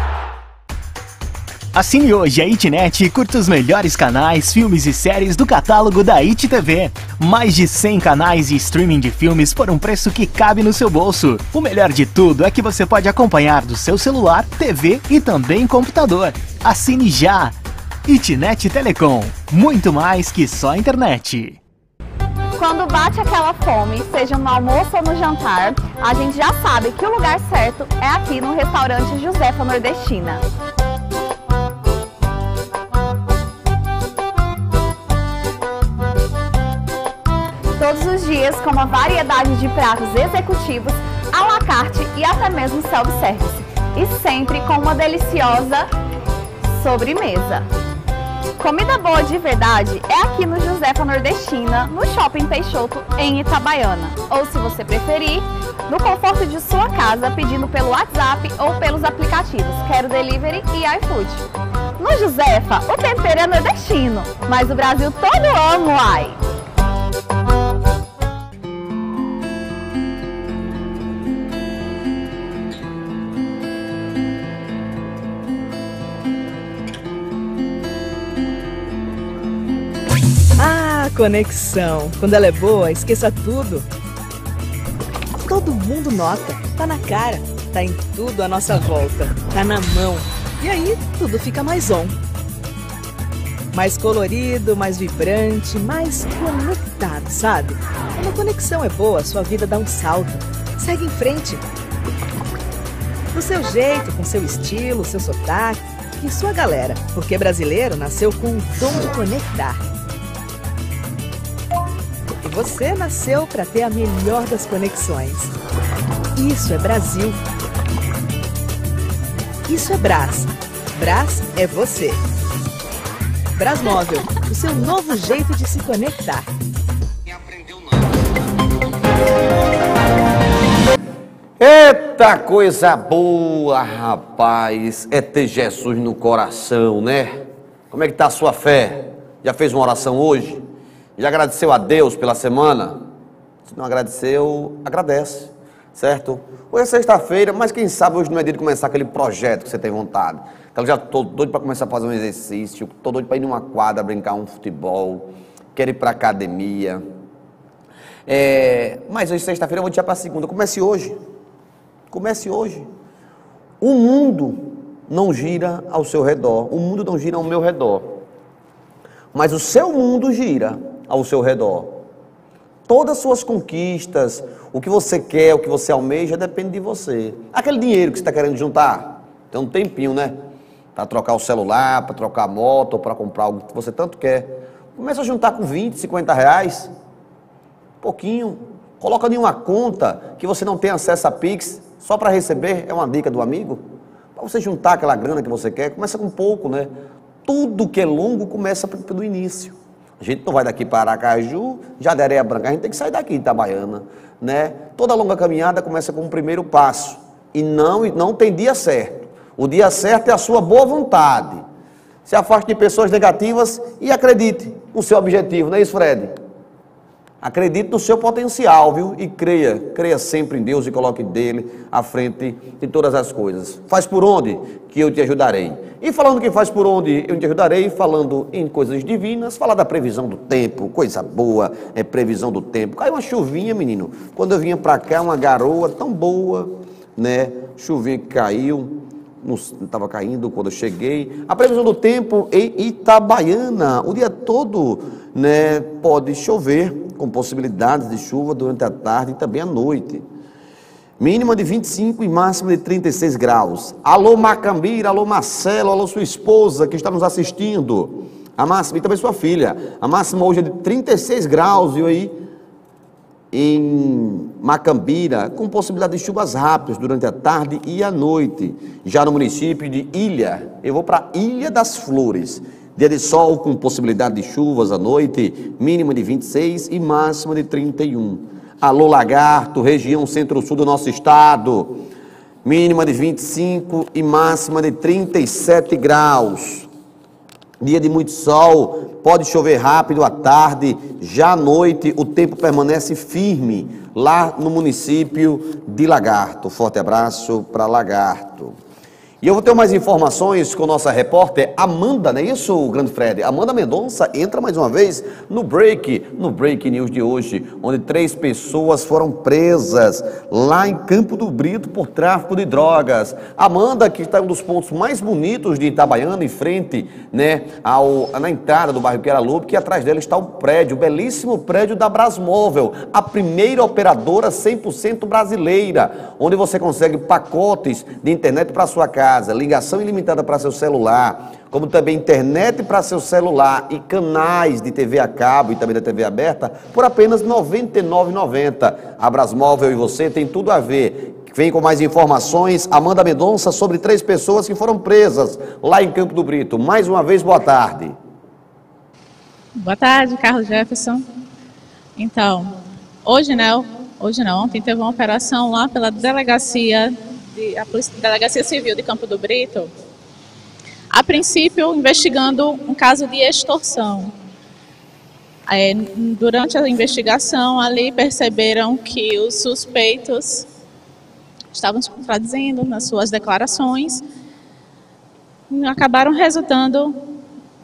Assine hoje a Itnet e curta os melhores canais, filmes e séries do catálogo da I T T V. Mais de cem canais e streaming de filmes por um preço que cabe no seu bolso. O melhor de tudo é que você pode acompanhar do seu celular, T V e também computador. Assine já! Itnet Telecom, muito mais que só internet. Quando bate aquela fome, seja no almoço ou no jantar, a gente já sabe que o lugar certo é aqui no restaurante Josefa Nordestina. Todos os dias com uma variedade de pratos executivos, à la carte e até mesmo self-service. E sempre com uma deliciosa sobremesa. Comida boa de verdade é aqui no Josefa Nordestina, no Shopping Peixoto, em Itabaiana. Ou, se você preferir, no conforto de sua casa, pedindo pelo WhatsApp ou pelos aplicativos Quero Delivery e iFood. No Josefa, o tempero é nordestino, mas o Brasil todo ama, uai! Conexão. Quando ela é boa, esqueça tudo. Todo mundo nota. Tá na cara. Tá em tudo à nossa volta. Tá na mão. E aí, tudo fica mais on. Mais colorido, mais vibrante, mais conectado, sabe? Quando a conexão é boa, sua vida dá um salto. Segue em frente. Do seu jeito, com seu estilo, seu sotaque e sua galera. Porque brasileiro nasceu com o dom de conectar. E você nasceu para ter a melhor das conexões. Isso é Brasil. Isso é Brás. Brás é você. Brasmóvel, o seu novo jeito de se conectar. Eita coisa boa, rapaz, é ter Jesus no coração, né? Como é que tá a sua fé? Já fez uma oração hoje? Já agradeceu a Deus pela semana? Se não agradeceu, agradece, certo? Hoje é sexta-feira, mas quem sabe hoje não é dia de começar aquele projeto que você tem vontade. Então já tô doido para começar a fazer um exercício, tô doido para ir numa quadra, brincar um futebol, quero ir para academia. É, mas hoje sexta-feira eu vou tirar para segunda, comece hoje. Comece hoje. O mundo não gira ao seu redor, o mundo não gira ao meu redor, mas o seu mundo gira ao seu redor. Todas as suas conquistas, o que você quer, o que você almeja, depende de você. Aquele dinheiro que você está querendo juntar, tem um tempinho, né? Para trocar o celular, para trocar a moto, ou para comprar algo que você tanto quer. Começa a juntar com vinte, cinquenta reais, pouquinho. Coloca em uma conta que você não tem acesso a Pix, só para receber, é uma dica do amigo. Para você juntar aquela grana que você quer, começa com pouco, né? Tudo que é longo começa pelo início. A gente não vai daqui para Aracaju, já de Areia Branca, a gente tem que sair daqui de Itabaiana, né? Toda longa caminhada começa com o primeiro passo. E não, não tem dia certo. O dia certo é a sua boa vontade. Se afaste de pessoas negativas e acredite no seu objetivo, não é isso, Fred? Acredite no seu potencial, viu? E creia, creia sempre em Deus e coloque dele à frente de todas as coisas. Faz por onde que eu te ajudarei. E falando que faz por onde eu te ajudarei, falando em coisas divinas, falar da previsão do tempo, coisa boa, é previsão do tempo. Caiu uma chuvinha, menino. Quando eu vinha pra cá, uma garoa tão boa, né? Chuvinha que caiu, não estava caindo quando eu cheguei. A previsão do tempo em Itabaiana, o dia todo, né? Pode chover, com possibilidades de chuva durante a tarde e também à noite. Mínima de vinte e cinco e máxima de trinta e seis graus. Alô Macambira, alô Marcelo, alô sua esposa que está nos assistindo. A máxima, e também sua filha. A máxima hoje é de trinta e seis graus, viu aí? Em Macambira, com possibilidade de chuvas rápidas durante a tarde e a noite. Já no município de Ilha, eu vou para Ilha das Flores. Dia de sol com possibilidade de chuvas à noite, mínima de vinte e seis e máxima de trinta e um. Alô Lagarto, região centro-sul do nosso estado, mínima de vinte e cinco e máxima de trinta e sete graus. Dia de muito sol, pode chover rápido à tarde, já à noite o tempo permanece firme lá no município de Lagarto. Forte abraço para Lagarto. E eu vou ter mais informações com nossa repórter Amanda, não é isso, grande Fred? Amanda Mendonça entra mais uma vez no Break, no Break News de hoje, onde três pessoas foram presas lá em Campo do Brito por tráfico de drogas. Amanda, que está em um dos pontos mais bonitos de Itabaiana, em frente, né, ao, na entrada do bairro Queralope, que atrás dela está o prédio, o belíssimo prédio da Brasmóvel, a primeira operadora cem por cento brasileira, onde você consegue pacotes de internet para sua casa, ligação ilimitada para seu celular, como também internet para seu celular e canais de T V a cabo e também da T V aberta por apenas noventa e nove reais e noventa centavos. A Brasmóvel e você tem tudo a ver. Vem com mais informações, Amanda Mendonça, sobre três pessoas que foram presas lá em Campo do Brito. Mais uma vez, boa tarde. Boa tarde, Carlos Jefferson. Então, hoje, né, hoje não, ontem teve uma operação lá pela delegacia De, a Polícia, Delegacia Civil de Campo do Brito, a princípio investigando um caso de extorsão. É, durante a investigação, ali perceberam que os suspeitos estavam se contradizendo nas suas declarações e acabaram resultando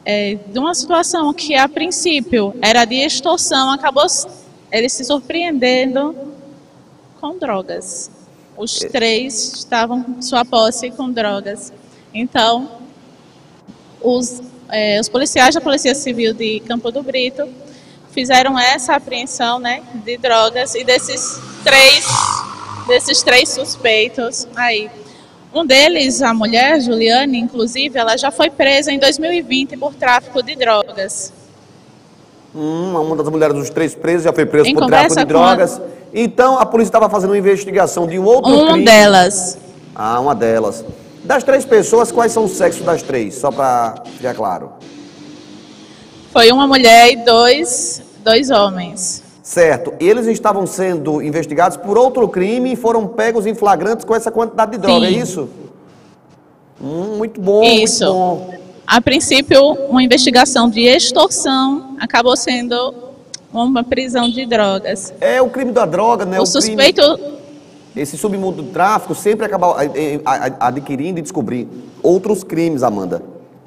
é, de uma situação que a princípio era de extorsão, acabou eles se surpreendendo com drogas. Os três estavam com sua posse com drogas. Então, os, é, os policiais da Polícia Civil de Campo do Brito fizeram essa apreensão, né, de drogas, e desses três, desses três suspeitos aí, um deles, a mulher, Juliane, inclusive, ela já foi presa em dois mil e vinte por tráfico de drogas. Hum, uma das mulheres dos três presos já foi presa Em por tráfico de drogas. a... Então, a polícia estava fazendo uma investigação de um outro uma crime. Uma delas. Ah, uma delas. Das três pessoas, quais são os sexos das três? Só para ficar claro. Foi uma mulher e dois, dois homens. Certo. E eles estavam sendo investigados por outro crime e foram pegos em flagrantes com essa quantidade de droga, Sim. é isso? Hum, muito bom, isso. muito bom. A princípio, uma investigação de extorsão acabou sendo uma prisão de drogas. É o crime da droga, né? O, o suspeito... Crime, esse submundo do tráfico sempre acaba adquirindo e descobrindo outros crimes, Amanda.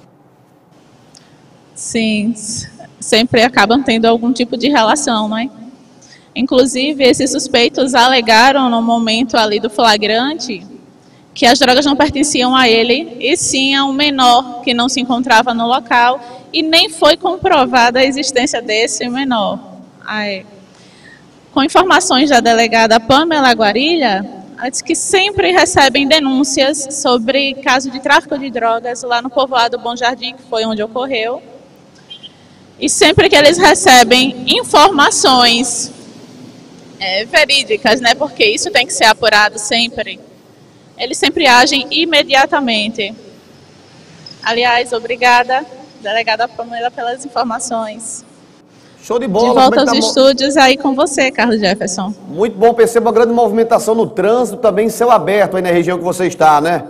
Sim, sempre acabam tendo algum tipo de relação, não é? Inclusive, esses suspeitos alegaram no momento ali do flagrante que as drogas não pertenciam a ele, e sim a um menor que não se encontrava no local, e nem foi comprovada a existência desse menor. Aí, com informações da delegada Pamela Guarilha, ela disse que sempre recebem denúncias sobre caso de tráfico de drogas lá no povoado Bom Jardim, que foi onde ocorreu, e sempre que eles recebem informações é, verídicas, né, porque isso tem que ser apurado sempre, eles sempre agem imediatamente. Aliás, obrigada, delegada Pamela, pelas informações. Show de bola. De volta aos tá estúdios aí com você, Carlos Jefferson. Muito bom, percebo uma grande movimentação no trânsito, também céu aberto aí na região que você está, né?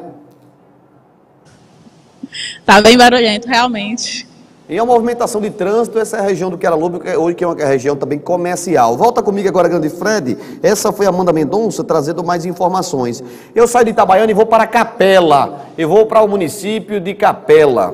Tá bem barulhento, realmente. E a movimentação de trânsito, essa é a região do Queralube, hoje que é uma região também comercial. Volta comigo agora, grande Fred. Essa foi a Amanda Mendonça trazendo mais informações. Eu saio de Itabaiana e vou para Capela. Eu vou para o município de Capela.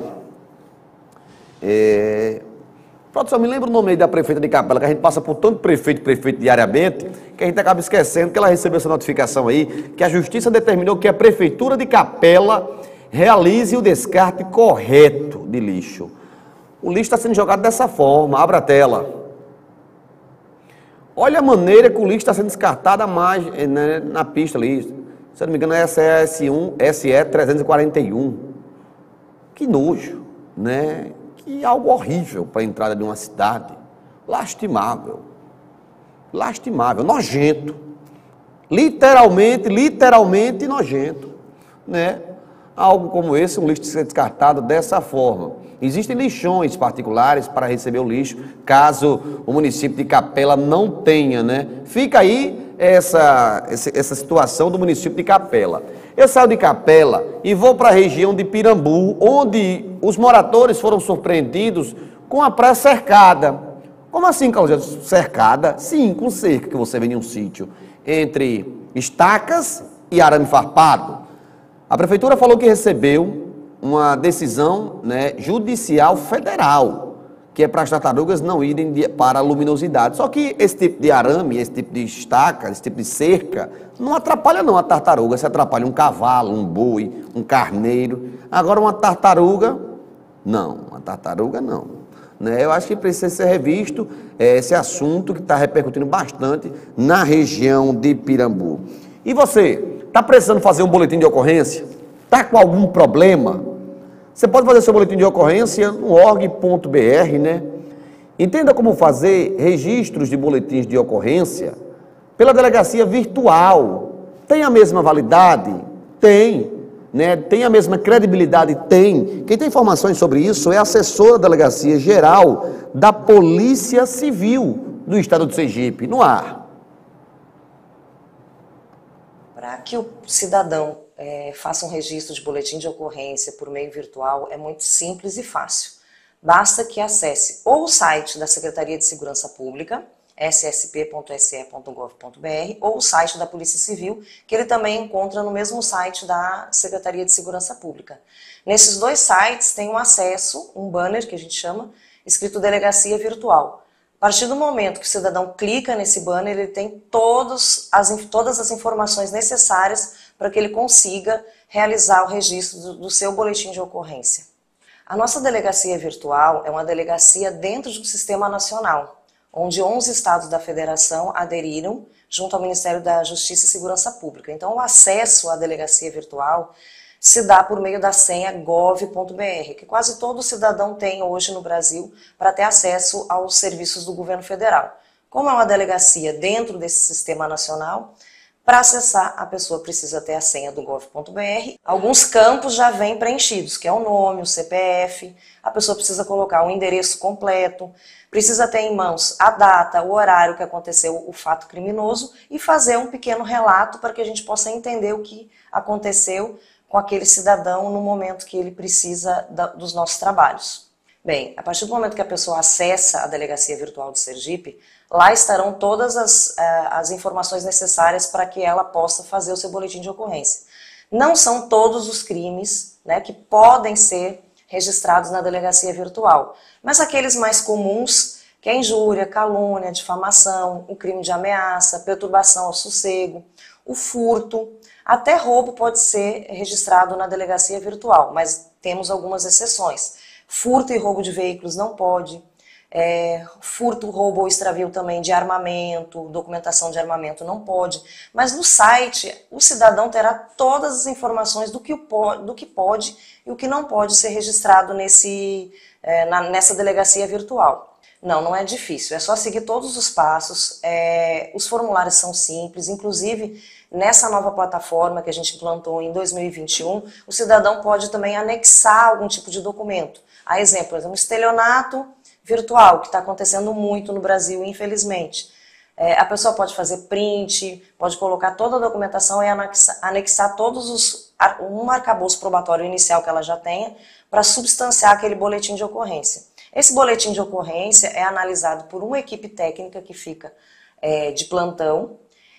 É... Produção, me lembra o nome aí da prefeita de Capela, que a gente passa por tanto prefeito e prefeito diariamente, que a gente acaba esquecendo que ela recebeu essa notificação aí, que a Justiça determinou que a Prefeitura de Capela realize o descarte correto de lixo. O lixo está sendo jogado dessa forma, abra a tela. Olha a maneira que o lixo está sendo descartado mais, né, na pista ali. Se eu não me engano é S E S um, S E trezentos e quarenta e um. Que nojo, né? Que algo horrível para a entrada de uma cidade. Lastimável. Lastimável, nojento. Literalmente, literalmente nojento, né? Algo como esse, um lixo ser descartado dessa forma. Existem lixões particulares para receber o lixo, caso o município de Capela não tenha, né? Fica aí essa, essa situação do município de Capela. Eu saio de Capela e vou para a região de Pirambu, onde os moradores foram surpreendidos com a praia cercada. Como assim, Cláudia? Cercada? Sim, com cerca, que você vê em um sítio, entre estacas e arame farpado. A prefeitura falou que recebeu uma decisão, né, judicial federal, que é para as tartarugas não irem de, para a luminosidade. Só que esse tipo de arame, esse tipo de estaca, esse tipo de cerca, não atrapalha não a tartaruga. Se atrapalha um cavalo, um boi, um carneiro. Agora uma tartaruga, não. Uma tartaruga não. Né? Eu acho que precisa ser revisto é, esse assunto que está repercutindo bastante na região de Pirambu. E você, está precisando fazer um boletim de ocorrência? Está com algum problema? Você pode fazer seu boletim de ocorrência no org ponto br, né? Entenda como fazer registros de boletins de ocorrência pela delegacia virtual. Tem a mesma validade? Tem. Né? Tem a mesma credibilidade? Tem. Quem tem informações sobre isso é a assessora da Delegacia Geral da Polícia Civil do Estado do Sergipe, no ar. Para que o cidadão é, faça um registro de boletim de ocorrência por meio virtual é muito simples e fácil. Basta que acesse ou o site da Secretaria de Segurança Pública, s s p ponto s e ponto gov ponto b r, ou o site da Polícia Civil, que ele também encontra no mesmo site da Secretaria de Segurança Pública. Nesses dois sites tem um acesso, um banner que a gente chama, escrito Delegacia Virtual. A partir do momento que o cidadão clica nesse banner, ele tem todos as, todas as informações necessárias para que ele consiga realizar o registro do, do seu boletim de ocorrência. A nossa delegacia virtual é uma delegacia dentro de um sistema nacional, onde onze estados da federação aderiram junto ao Ministério da Justiça e Segurança Pública. Então, o acesso à delegacia virtual se dá por meio da senha gov ponto b r, que quase todo cidadão tem hoje no Brasil para ter acesso aos serviços do governo federal. Como é uma delegacia dentro desse sistema nacional, para acessar a pessoa precisa ter a senha do gov ponto b r. Alguns campos já vêm preenchidos, que é o nome, o C P F, a pessoa precisa colocar o endereço completo, precisa ter em mãos a data, o horário que aconteceu o fato criminoso e fazer um pequeno relato para que a gente possa entender o que aconteceu com aquele cidadão no momento que ele precisa da, dos nossos trabalhos. Bem, a partir do momento que a pessoa acessa a Delegacia Virtual de Sergipe, lá estarão todas as, uh, as informações necessárias para que ela possa fazer o seu boletim de ocorrência. Não são todos os crimes, né, que podem ser registrados na Delegacia Virtual, mas aqueles mais comuns, que é injúria, calúnia, difamação, o crime de ameaça, perturbação ao sossego, o furto, até roubo pode ser registrado na delegacia virtual, mas temos algumas exceções. Furto e roubo de veículos não pode, é, furto, roubo ou extravio também de armamento, documentação de armamento não pode, mas no site o cidadão terá todas as informações do que, o, do que pode e o que não pode ser registrado nesse, é, na, nessa delegacia virtual. Não, não é difícil, é só seguir todos os passos, é, os formulários são simples, inclusive nessa nova plataforma que a gente implantou em dois mil e vinte e um, o cidadão pode também anexar algum tipo de documento. A exemplo, um estelionato virtual, que está acontecendo muito no Brasil, infelizmente. É, a pessoa pode fazer print, pode colocar toda a documentação e anexar, anexar todos os, um arcabouço probatório inicial que ela já tenha para substanciar aquele boletim de ocorrência. Esse boletim de ocorrência é analisado por uma equipe técnica que fica é, de plantão,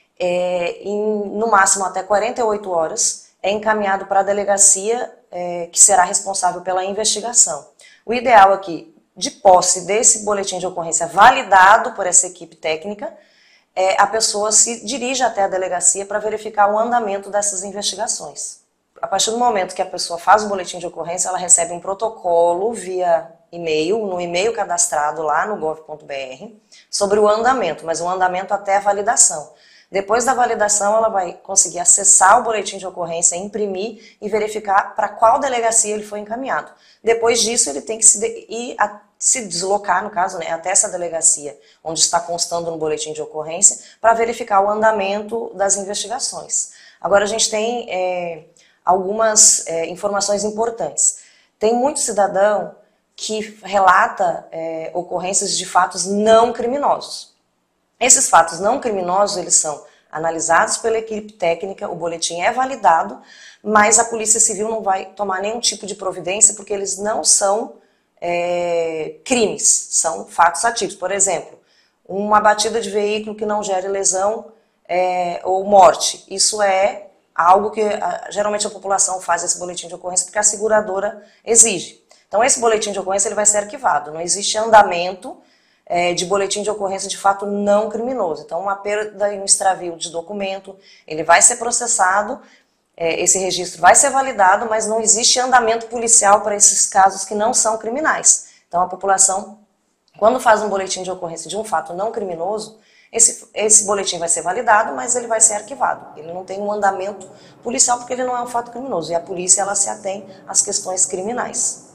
é, em, no máximo até quarenta e oito horas, é encaminhado para a delegacia é, que será responsável pela investigação. O ideal é que, de posse desse boletim de ocorrência validado por essa equipe técnica, é, a pessoa se dirija até a delegacia para verificar o andamento dessas investigações. A partir do momento que a pessoa faz o boletim de ocorrência, ela recebe um protocolo via e-mail, no e-mail cadastrado lá no gov ponto b r, sobre o andamento, mas o andamento até a validação. Depois da validação, ela vai conseguir acessar o boletim de ocorrência, imprimir e verificar para qual delegacia ele foi encaminhado. Depois disso, ele tem que se, de, ir a, se deslocar, no caso, né, até essa delegacia, onde está constando no boletim de ocorrência, para verificar o andamento das investigações. Agora, a gente tem é, algumas é, informações importantes. Tem muito cidadão que relata é, ocorrências de fatos não criminosos. Esses fatos não criminosos, eles são analisados pela equipe técnica, o boletim é validado, mas a Polícia Civil não vai tomar nenhum tipo de providência porque eles não são é, crimes, são fatos atípicos. Por exemplo, uma batida de veículo que não gere lesão é, ou morte. Isso é algo que a, geralmente a população faz esse boletim de ocorrência porque a seguradora exige. Então esse boletim de ocorrência ele vai ser arquivado, não existe andamento é, de boletim de ocorrência de fato não criminoso. Então uma perda e um extravio de documento, ele vai ser processado, é, esse registro vai ser validado, mas não existe andamento policial para esses casos que não são criminais. Então a população, quando faz um boletim de ocorrência de um fato não criminoso, esse, esse boletim vai ser validado, mas ele vai ser arquivado. Ele não tem um andamento policial porque ele não é um fato criminoso. E a polícia ela se atém às questões criminais.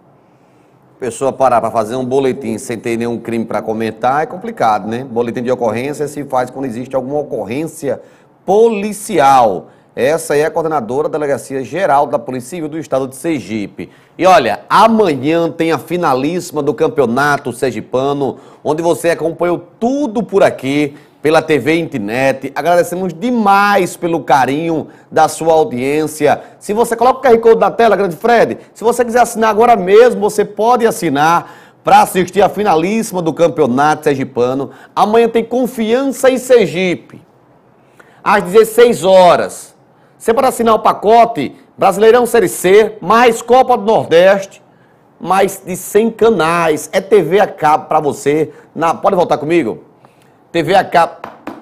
Pessoa parar para fazer um boletim sem ter nenhum crime para comentar é complicado, né? Boletim de ocorrência se faz quando existe alguma ocorrência policial. Essa é a coordenadora da Delegacia Geral da Polícia Civil do Estado de Sergipe. E olha, amanhã tem a finalíssima do Campeonato Sergipano, onde você acompanhou tudo por aqui, pela T V Internet. Agradecemos demais pelo carinho da sua audiência. Se você coloca o Q R Code na tela, grande Fred, se você quiser assinar agora mesmo, você pode assinar para assistir a finalíssima do Campeonato Sergipano. Amanhã tem Confiança e Sergipe, às dezesseis horas. Você pode assinar o pacote Brasileirão Série C, mais Copa do Nordeste, mais de cem canais. É T V a cabo para você. Na... Pode voltar comigo? T V a cabo.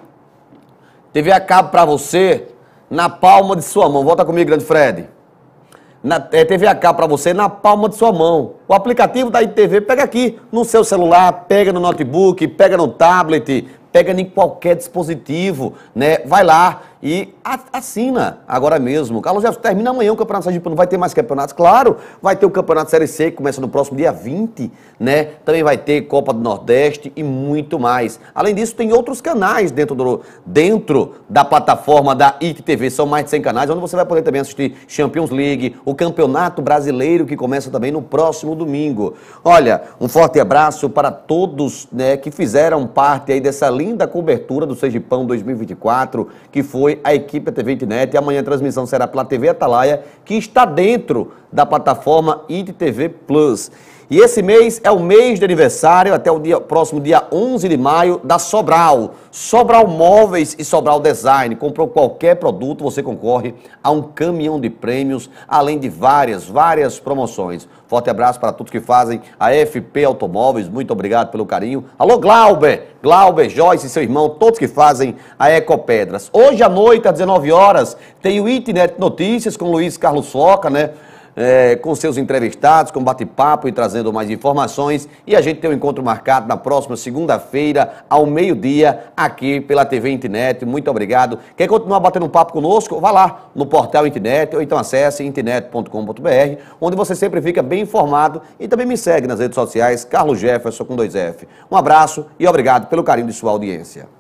T V a cabo para você na palma de sua mão. Volta comigo, grande Fred. Na, é, T V a cabo para você na palma de sua mão. O aplicativo da I T V pega aqui no seu celular, pega no notebook, pega no tablet, pega em qualquer dispositivo, né? Vai lá e assina agora mesmo. Carlos Jefferson, termina amanhã o Campeonato Sergipano. Vai ter mais campeonatos? Claro, vai ter o Campeonato Série C, que começa no próximo dia vinte, né? Também vai ter Copa do Nordeste e muito mais. Além disso, tem outros canais dentro, do, dentro da plataforma da I T V. São mais de cem canais, onde você vai poder também assistir Champions League, o Campeonato Brasileiro, que começa também no próximo domingo. Olha, um forte abraço para todos, né, que fizeram parte aí dessa linda cobertura do Sergipão dois mil e vinte e quatro, que foi a equipe da T V Internet. E amanhã a transmissão será pela T V Atalaia, que está dentro da plataforma I T V Plus. E esse mês é o mês de aniversário, até o dia, próximo dia onze de maio, da Sobral. Sobral Móveis e Sobral Design. Comprou qualquer produto, você concorre a um caminhão de prêmios, além de várias, várias promoções. Forte abraço para todos que fazem a F P Automóveis, muito obrigado pelo carinho. Alô, Glauber, Glauber, Joyce e seu irmão, todos que fazem a Ecopedras. Hoje à noite, às dezenove horas, tem o Internet Notícias com Luiz Carlos Foca, né? É, com seus entrevistados, com bate-papo e trazendo mais informações. E a gente tem um encontro marcado na próxima segunda-feira, ao meio-dia, aqui pela T V Internet. Muito obrigado. Quer continuar batendo um papo conosco? Vá lá no portal Internet, ou então acesse internet ponto com ponto br, onde você sempre fica bem informado. E também me segue nas redes sociais, Carlos Jefferson com dois F. Um abraço e obrigado pelo carinho de sua audiência.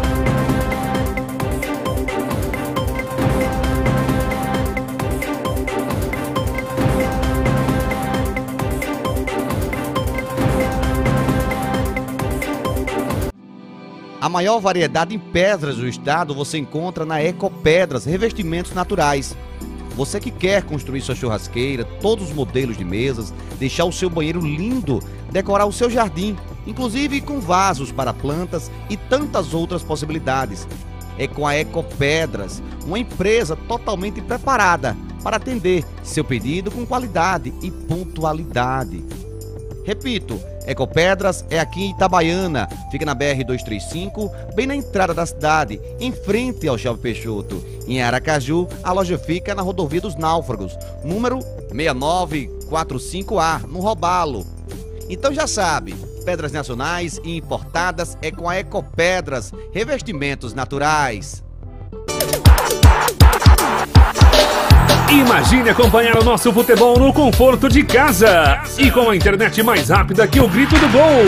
A maior variedade em pedras do estado você encontra na Ecopedras, revestimentos naturais. Você que quer construir sua churrasqueira, todos os modelos de mesas, deixar o seu banheiro lindo, decorar o seu jardim, inclusive com vasos para plantas e tantas outras possibilidades. É com a Ecopedras, uma empresa totalmente preparada para atender seu pedido com qualidade e pontualidade. Repito, Ecopedras é aqui em Itabaiana, fica na B R duzentos e trinta e cinco, bem na entrada da cidade, em frente ao Chave Peixoto. Em Aracaju, a loja fica na Rodovia dos Náufragos, número seis nove quatro cinco A, no Robalo. Então já sabe, pedras nacionais e importadas é com a Ecopedras, revestimentos naturais. Imagine acompanhar o nosso futebol no conforto de casa e com a internet mais rápida que o grito do gol.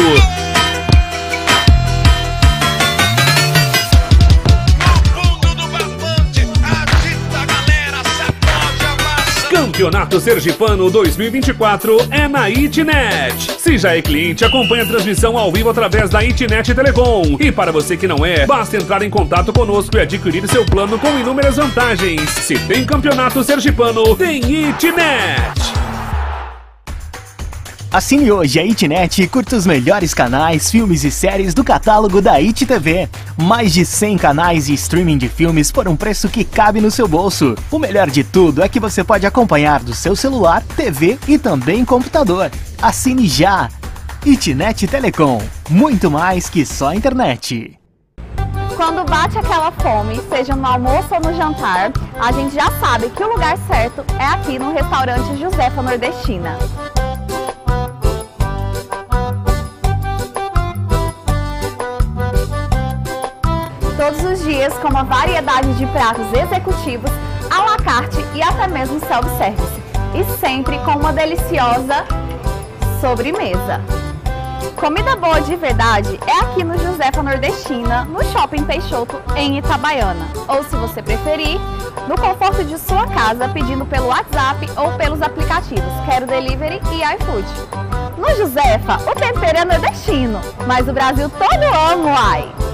Campeonato Sergipano dois mil e vinte e quatro é na I T Net. Se já é cliente, acompanhe a transmissão ao vivo através da I T Net Telecom. E para você que não é, basta entrar em contato conosco e adquirir seu plano com inúmeras vantagens. Se tem Campeonato Sergipano, tem I T Net. Assine hoje a I T Net e curta os melhores canais, filmes e séries do catálogo da I T T V. Mais de cem canais e streaming de filmes por um preço que cabe no seu bolso. O melhor de tudo é que você pode acompanhar do seu celular, T V e também computador. Assine já! I T Net Telecom. Muito mais que só internet. Quando bate aquela fome, seja no almoço ou no jantar, a gente já sabe que o lugar certo é aqui no restaurante Josefa Nordestina. Todos os dias com uma variedade de pratos executivos, à la carte e até mesmo self-service. E sempre com uma deliciosa sobremesa. Comida boa de verdade é aqui no Josefa Nordestina, no Shopping Peixoto, em Itabaiana. Ou, se você preferir, no conforto de sua casa, pedindo pelo WhatsApp ou pelos aplicativos Quero Delivery e iFood. No Josefa, o tempero é nordestino, mas o Brasil todo ama o ai.